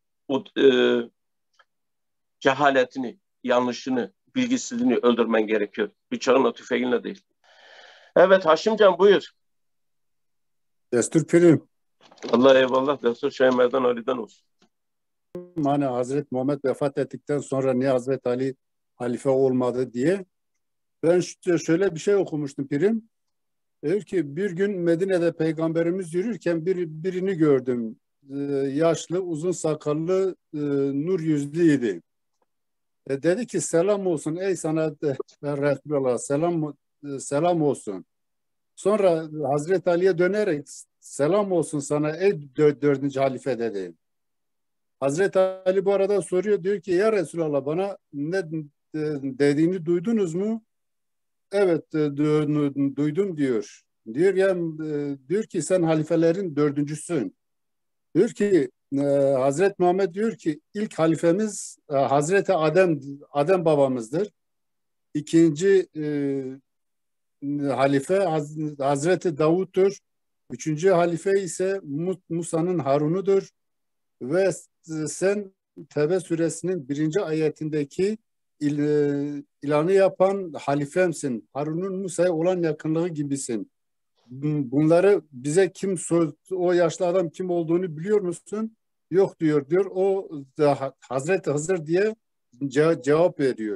cehaletini, yanlışını, bilgisizliğini öldürmen gerekiyor. Bıçağınla, tüfeğinle değil. Evet Haşimcan buyur. Destur Pirim. Allah eyvallah. Destur Şeyh Merdan Ali'den olsun. Hani Hazreti Muhammed vefat ettikten sonra niye Hazreti Ali halife olmadı diye. Ben şöyle bir şey okumuştum Pirim. Diyor ki bir gün Medine'de peygamberimiz yürürken birini gördüm. Yaşlı, uzun sakallı, nur yüzlüydü. Dedi ki selam olsun ey sana Resulullah, selam olsun. Sonra Hazreti Ali'ye dönerek selam olsun sana ey dördüncü halife dedi. Hazreti Ali bu arada soruyor, diyor ki ya Resulallah bana ne dediğini duydunuz mu? Evet duydum diyor. Diyor ki sen halifelerin dördüncüsün. Diyor ki Hazreti Muhammed diyor ki ilk halifemiz Hazreti Adem babamızdır. İkinci halife Hazreti Davud'dur. Üçüncü halife ise Musa'nın Harun'udur. Ve sen Tevbe suresinin 1. ayetindeki ilanı yapan halifemsin. Harun'un Musa'ya olan yakınlığı gibisin. Bunları bize o yaşlı adam kim olduğunu biliyor musun? Yok diyor. O da Hazreti Hızır diye cevap veriyor.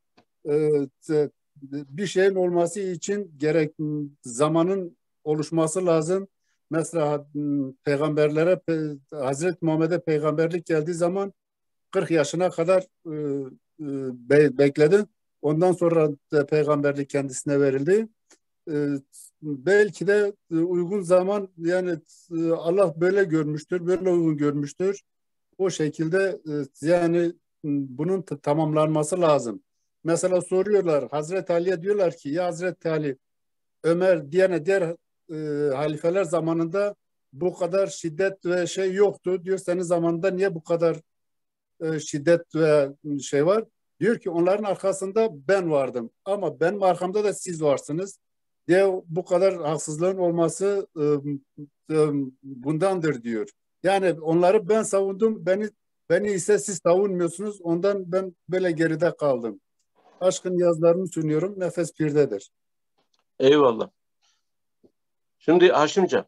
Bir şeyin olması için zamanın oluşması lazım. Mesela peygamberlere, Hazreti Muhammed'e peygamberlik geldiği zaman 40 yaşına kadar bekledi. Ondan sonra peygamberlik kendisine verildi. Belki de uygun zaman, yani Allah böyle görmüştür, böyle uygun görmüştür. O şekilde yani bunun tamamlanması lazım. Mesela soruyorlar Hazreti Ali'ye, diyorlar ki ya Hazreti Ali, Ömer diğer halifeler zamanında bu kadar şiddet ve şey yoktu. Diyor senin zamanında niye bu kadar şiddet ve şey var? Diyor ki onların arkasında ben vardım ama benim arkamda da siz varsınız diye, bu kadar haksızlığın olması bundandır diyor. Yani onları ben savundum, beni ise siz savunmuyorsunuz. Ondan ben böyle geride kaldım. Aşkın yazılarını sunuyorum. Nefes pirdedir. Eyvallah. Şimdi Haşimcan,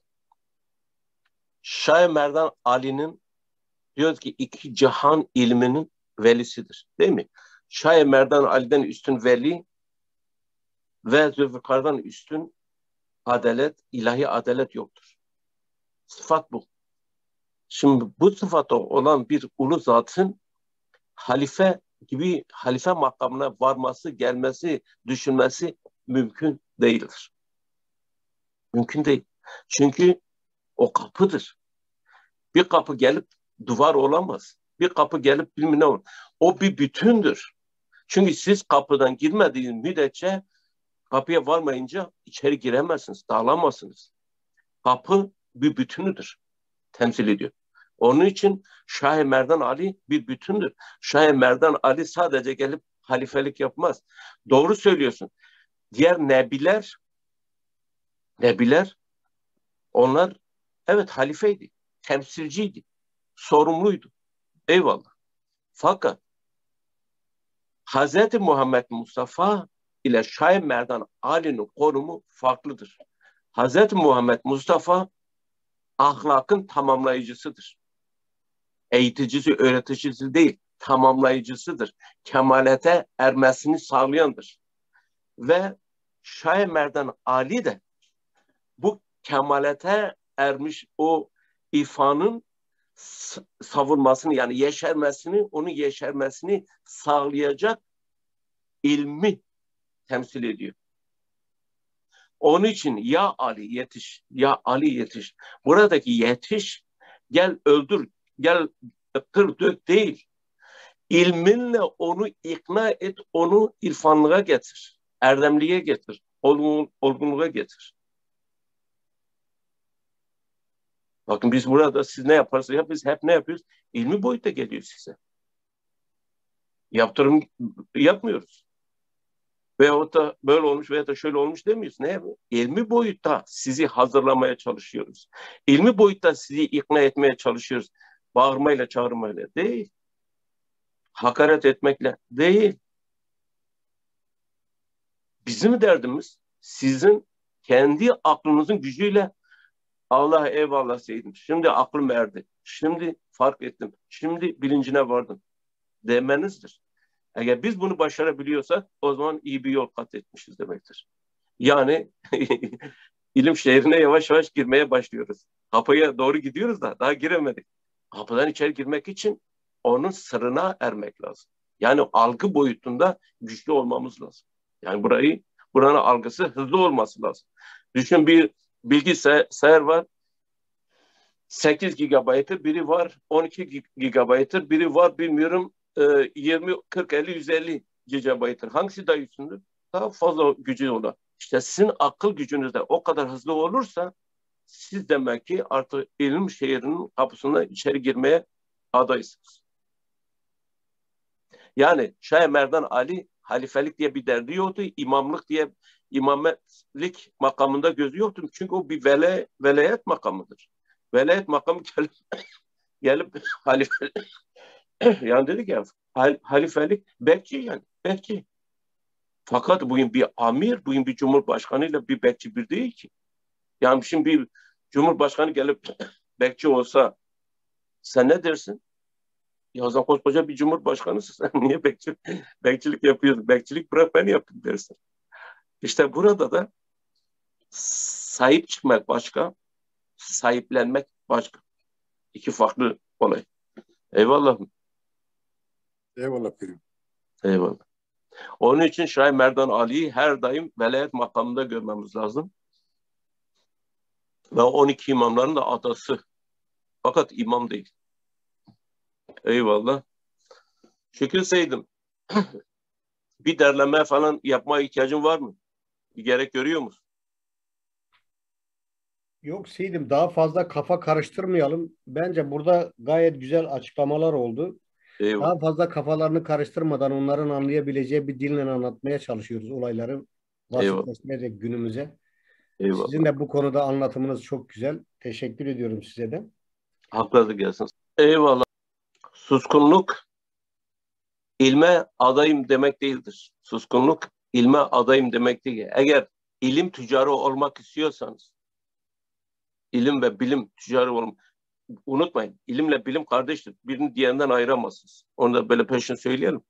Şah Merdan Ali'nin diyor ki iki cihan ilminin velisidir. Değil mi? Şah Merdan Ali'den üstün veli ve Zülfikar'dan üstün adalet, ilahi adalet yoktur. Sıfat bu. Şimdi bu sıfatı olan bir ulu zatın halife gibi, halife makamına varması, gelmesi, düşünmesi mümkün değildir. Mümkün değil. Çünkü o kapıdır. Bir kapı gelip duvar olamaz. Bir kapı gelip bilmem ne olur. O bir bütündür. Çünkü siz kapıdan girmediğiniz müddetçe, kapıya varmayınca içeri giremezsiniz, dağılamazsınız. Kapı bir bütünüdür, temsil ediyor. Onun için Şah-ı Merdan Ali bir bütündür. Şah-ı Merdan Ali sadece gelip halifelik yapmaz. Doğru söylüyorsun. Diğer nebiler onlar evet halifeydi, temsilciydi, sorumluydu. Eyvallah. Fakat Hz. Muhammed Mustafa ile Şah-ı Merdan Ali'nin konumu farklıdır. Hz. Muhammed Mustafa ahlakın tamamlayıcısıdır. Eğiticisi, öğreticisi değil, tamamlayıcısıdır. Kemalete ermesini sağlayandır. Ve Şah-ı Merdan Ali de bu kemalete ermiş o ifanın savunmasını, yani yeşermesini, onu yeşermesini sağlayacak ilmi temsil ediyor. Onun için ya Ali yetiş, ya Ali yetiş. Buradaki yetiş, gel öldür, gel kır dök değil. İlminle onu ikna et, onu irfanlığa getir. Erdemliğe getir. Olgunluğa getir. Bakın biz burada siz ne yaparsanız yap, biz hep ne yapıyoruz? İlmi boyutta geliyor size. Yaptırım yapmıyoruz. Veyahut da böyle olmuş veyahut da şöyle olmuş demiyoruz. Ne yapıyoruz? İlmi boyutta sizi hazırlamaya çalışıyoruz. İlmi boyutta sizi ikna etmeye çalışıyoruz. Bağırmayla, çağırmayla değil. Hakaret etmekle değil. Bizim derdimiz sizin kendi aklınızın gücüyle Allah eyvallah Seydim. Şimdi aklım erdi. Şimdi fark ettim. Şimdi bilincine vardım demenizdir. Eğer biz bunu başarabiliyorsak o zaman iyi bir yol kat etmişiz demektir. Yani ilim şehrine yavaş yavaş girmeye başlıyoruz. Kapıya doğru gidiyoruz da daha giremedik. Kapıdan içeri girmek için onun sırrına ermek lazım. Yani algı boyutunda güçlü olmamız lazım. Yani buranın algısı hızlı olması lazım. Düşün, bir bilgisayar var. 8 GB'ı, biri var 12 GB'ı, biri var bilmiyorum 20, 40, 50, 150 GB'ı. Hangisi daha üstündür? Daha fazla gücü olan. İşte sizin akıl gücünüz de o kadar hızlı olursa siz demek ki artık ilim şehrinin kapısına içeri girmeye adaysınız. Yani Şah Merdan Ali halifelik diye bir derdi yoktu. İmamlık diye imametlik makamında gözü yoktu. Çünkü o bir velayet makamıdır. Velayet makamı gelip halifelik yani dedik ya halifelik bekçi yani bekçi. Fakat bugün bir amir, bugün bir cumhurbaşkanıyla bir bekçi bir değil ki. Yani şimdi bir cumhurbaşkanı gelip bekçi olsa sen ne dersin? Ya o zaman koskoca bir cumhurbaşkanısın. Sen niye bekçilik yapıyorsun? Bekçilik bırak ben yapayım dersin. İşte burada da sahip çıkmak başka, sahiplenmek başka. İki farklı olay. Eyvallah. Eyvallah pirim. Eyvallah. Onun için Şah Merdan Ali'yi her daim velayet makamında görmemiz lazım. Ve 12 imamların da adası. Fakat imam değil. Eyvallah. Şükür Seydim. Bir derleme falan yapmaya ihtiyacın var mı? Bir gerek görüyor musun? Yok Seydim, daha fazla kafa karıştırmayalım. Bence burada gayet güzel açıklamalar oldu. Eyvallah. Daha fazla kafalarını karıştırmadan onların anlayabileceği bir dille anlatmaya çalışıyoruz olayları vasıflaştıracak günümüze. Eyvallah. Sizin de bu konuda anlatımınız çok güzel. Teşekkür ediyorum size de. Hakları gelsin. Eyvallah. Suskunluk ilme adayım demek değildir. Suskunluk ilme adayım demek değil. Eğer ilim tüccarı olmak istiyorsanız, ilim ve bilim tüccarı olmak, unutmayın, ilimle bilim kardeştir. Birini diğerinden ayıramazsınız. Onu da böyle peşin söyleyelim.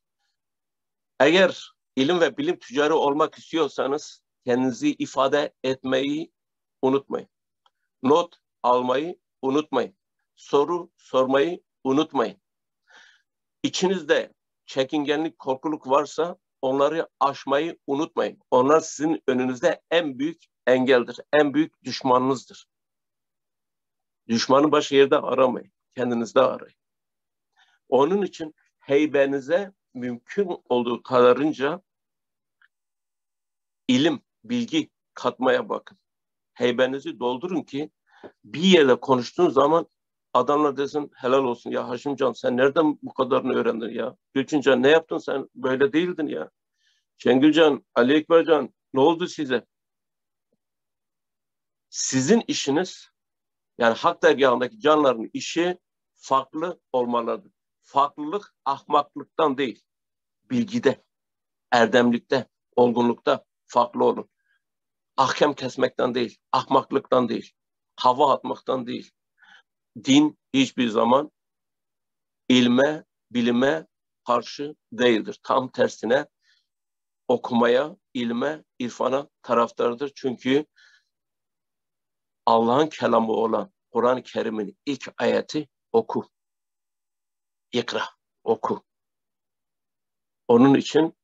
Eğer ilim ve bilim tüccarı olmak istiyorsanız kendinizi ifade etmeyi unutmayın. Not almayı unutmayın. Soru sormayı unutmayın. İçinizde çekingenlik, korkuluk varsa onları aşmayı unutmayın. Onlar sizin önünüzde en büyük engeldir, en büyük düşmanınızdır. Düşmanı başka yerde aramayın, kendinizde arayın. Onun için heybenize mümkün olduğu kadarınca ilim, bilgi katmaya bakın. Heybenizi doldurun ki bir yerde konuştuğun zaman adamlar desin helal olsun ya Haşimcan, sen nereden bu kadarını öğrendin ya? Gülçincan ne yaptın sen? Böyle değildin ya. Şengülcan, Ali Ekbercan ne oldu size? Sizin işiniz, yani hak dergahındaki canların işi farklı olmalıdır. Farklılık ahmaklıktan değil, bilgide, erdemlikte, olgunlukta farklı olun. Ahkam kesmekten değil, ahmaklıktan değil, hava atmaktan değil. Din hiçbir zaman ilme, bilime karşı değildir. Tam tersine okumaya, ilme, irfana taraftardır. Çünkü Allah'ın kelamı olan Kur'an-ı Kerim'in ilk ayeti oku. İkra, oku. Onun için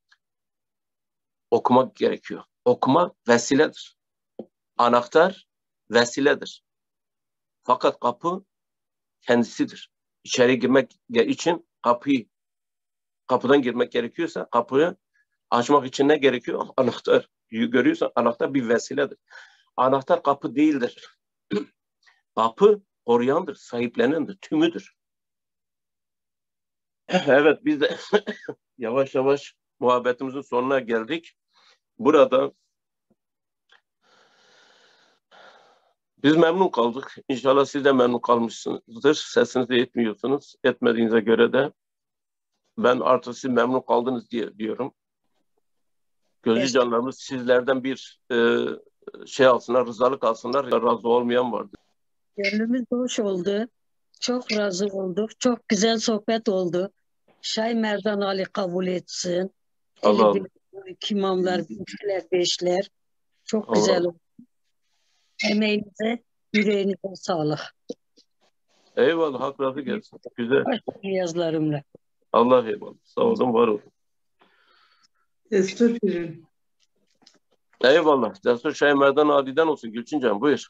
okumak gerekiyor. Okuma vesiledir. Anahtar vesiledir. Fakat kapı kendisidir. İçeri girmek için kapıdan girmek gerekiyorsa kapıyı açmak için ne gerekiyor? Anahtar. Görüyorsan anahtar bir vesiledir. Anahtar kapı değildir. Kapı koruyandır, sahiplenendir, tümüdür. Evet, biz de yavaş yavaş muhabbetimizin sonuna geldik. Burada biz memnun kaldık. İnşallah siz de memnun kalmışsınızdır. Sesinizi etmiyorsunuz. Etmediğinize göre de ben artık siz memnun kaldınız diye diyorum. Gözcü canlarımız sizlerden bir şey alsınlar, rızalık alsınlar. Razı olmayan vardı. Gönlümüz hoş oldu. Çok razı olduk. Çok güzel sohbet oldu. Şay Merdan Ali kabul etsin. Allah Allah. İki imamlar, üçler, beşler. Çok Allah güzel Allah. oldu. Emeğinize, yüreğinize sağlık. Eyvallah, hak razı gelsin. Güzel. Yazlarımla. Allah eyvallah. Sağ olun, var olun. Destur Pirim. Eyvallah. Destur Şahin Merdan Ali'den olsun. Gülçincan buyur.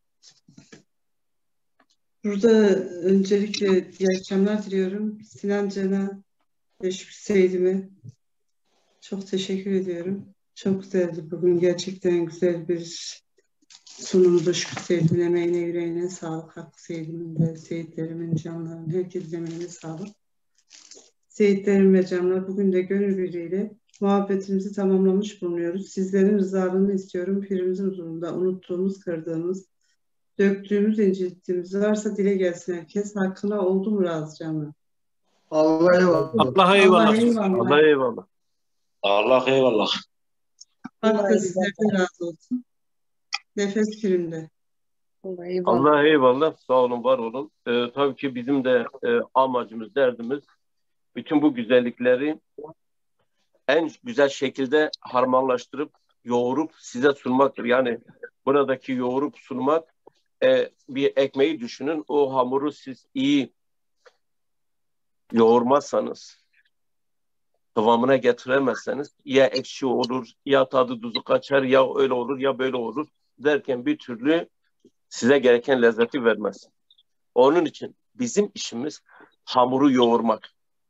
Burada öncelikle iyi akşamlar diliyorum. Sinan Can'a ve Şükrü Seyit'ime çok teşekkür ediyorum. Çok güzeldi bugün. Gerçekten güzel bir sunumdu. Şükrü Seyit'in emeğine, yüreğine sağlık. Hakkı Seyit'imin de, Seyitlerimin, canlarının, herkesin emeğine sağlık. Seyitlerim ve canlar, bugün de gönül birliğiyle muhabbetimizi tamamlamış bulunuyoruz. Sizlerin rızalığını istiyorum. Pirimizin huzurunda unuttuğumuz, kırdığımız, döktüğümüz, incittiğimiz varsa dile gelsin herkes. Hakkına oldu mu razı canlar? Allah eyvallah. Allah eyvallah. Allah eyvallah. Allah eyvallah. Hakkı sizlerden razı olsun. Nefes Pirim'de. Allah eyvallah. Sağ olun, var olun. Tabii ki bizim de amacımız, derdimiz bütün bu güzellikleri en güzel şekilde harmanlaştırıp, yoğurup size sunmaktır. Yani buradaki yoğurup sunmak, bir ekmeği düşünün. O hamuru siz iyi yoğurmazsanız, kıvamına getiremezseniz ya ekşi olur, ya tadı tuzu kaçar, ya öyle olur, ya böyle olur derken bir türlü size gereken lezzeti vermez. Onun için bizim işimiz hamuru yoğurmak.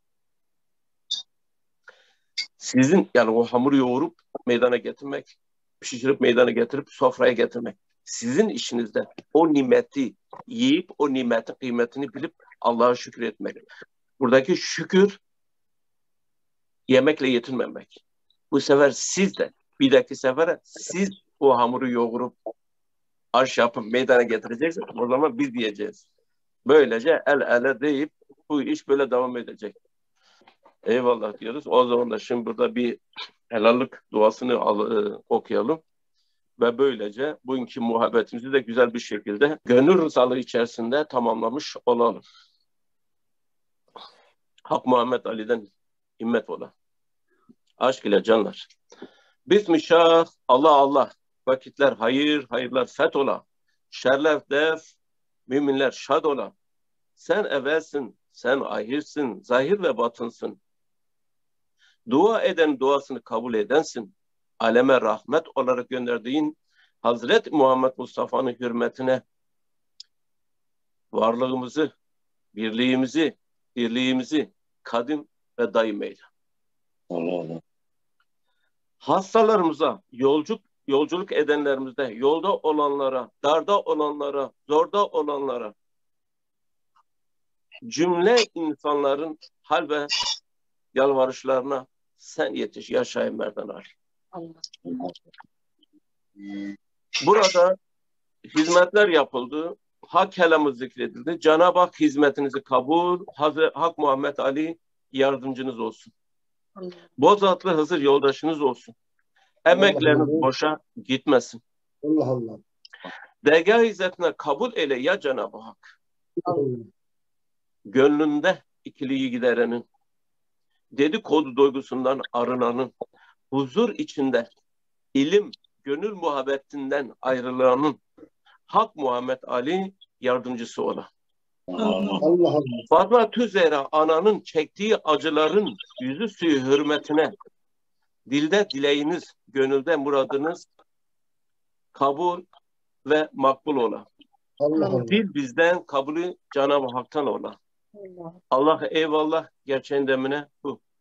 Sizin yani o hamuru yoğurup meydana getirmek, pişirip meydana getirip sofraya getirmek. Sizin işinizde o nimeti yiyip o nimetin kıymetini bilip Allah'a şükür etmek. Buradaki şükür yemekle yetinmemek. Bu sefer siz de bir dahaki sefere siz o hamuru yoğurup aş yapıp meydana getireceksiniz. O zaman biz diyeceğiz. Böylece el ele deyip bu iş böyle devam edecek. Eyvallah diyoruz. O zaman da şimdi burada bir helallik duasını okuyalım. Ve böylece bugünkü muhabbetimizi de güzel bir şekilde gönül rızalığı içerisinde tamamlamış olalım. Hak Muhammed Ali'den himmet ola. Aşk ile canlar. Bismillah, Allah Allah. Vakitler hayır, hayırlar fet ola. Şerler def, müminler şad ola. Sen evvelsin, sen ahirsin, zahir ve batınsın. Dua eden duasını kabul edensin. Aleme rahmet olarak gönderdiğin Hazreti Muhammed Mustafa'nın hürmetine varlığımızı, birliğimizi, dirliğimizi kadim ve daim eyle. Allah Allah. Hastalarımıza, yolculuk edenlerimizde, yolda olanlara, darda olanlara, zorda olanlara, cümle insanların hal ve yalvarışlarına sen yetiş ya Şahin Merdan Ali. Burada hizmetler yapıldı. Hak kelamı zikredildi. Cenab-ı Hak hizmetinizi kabul, Hak Muhammed Ali yardımcınız olsun. Bozatlı Hızır yoldaşınız olsun. Emekleriniz boşa gitmesin. Allah Allah. Dergâh izzetine kabul eyle ya Cenab-ı Hak. Gönlünde ikiliği giderenin, dedikodu duygusundan arınanın, huzur içinde ilim, gönül muhabbetinden ayrılanın Hak Muhammed Ali yardımcısı ola. Allah Allah. Fatma Tüzera ananın çektiği acıların yüzü suyu hürmetine dilde dileğiniz, gönülde muradınız kabul ve makbul ola. Allah Allah. Dil bizden, kabulü Cenab-ı Hak'tan ola. Allah. Allah eyvallah gerçeğin demine bu.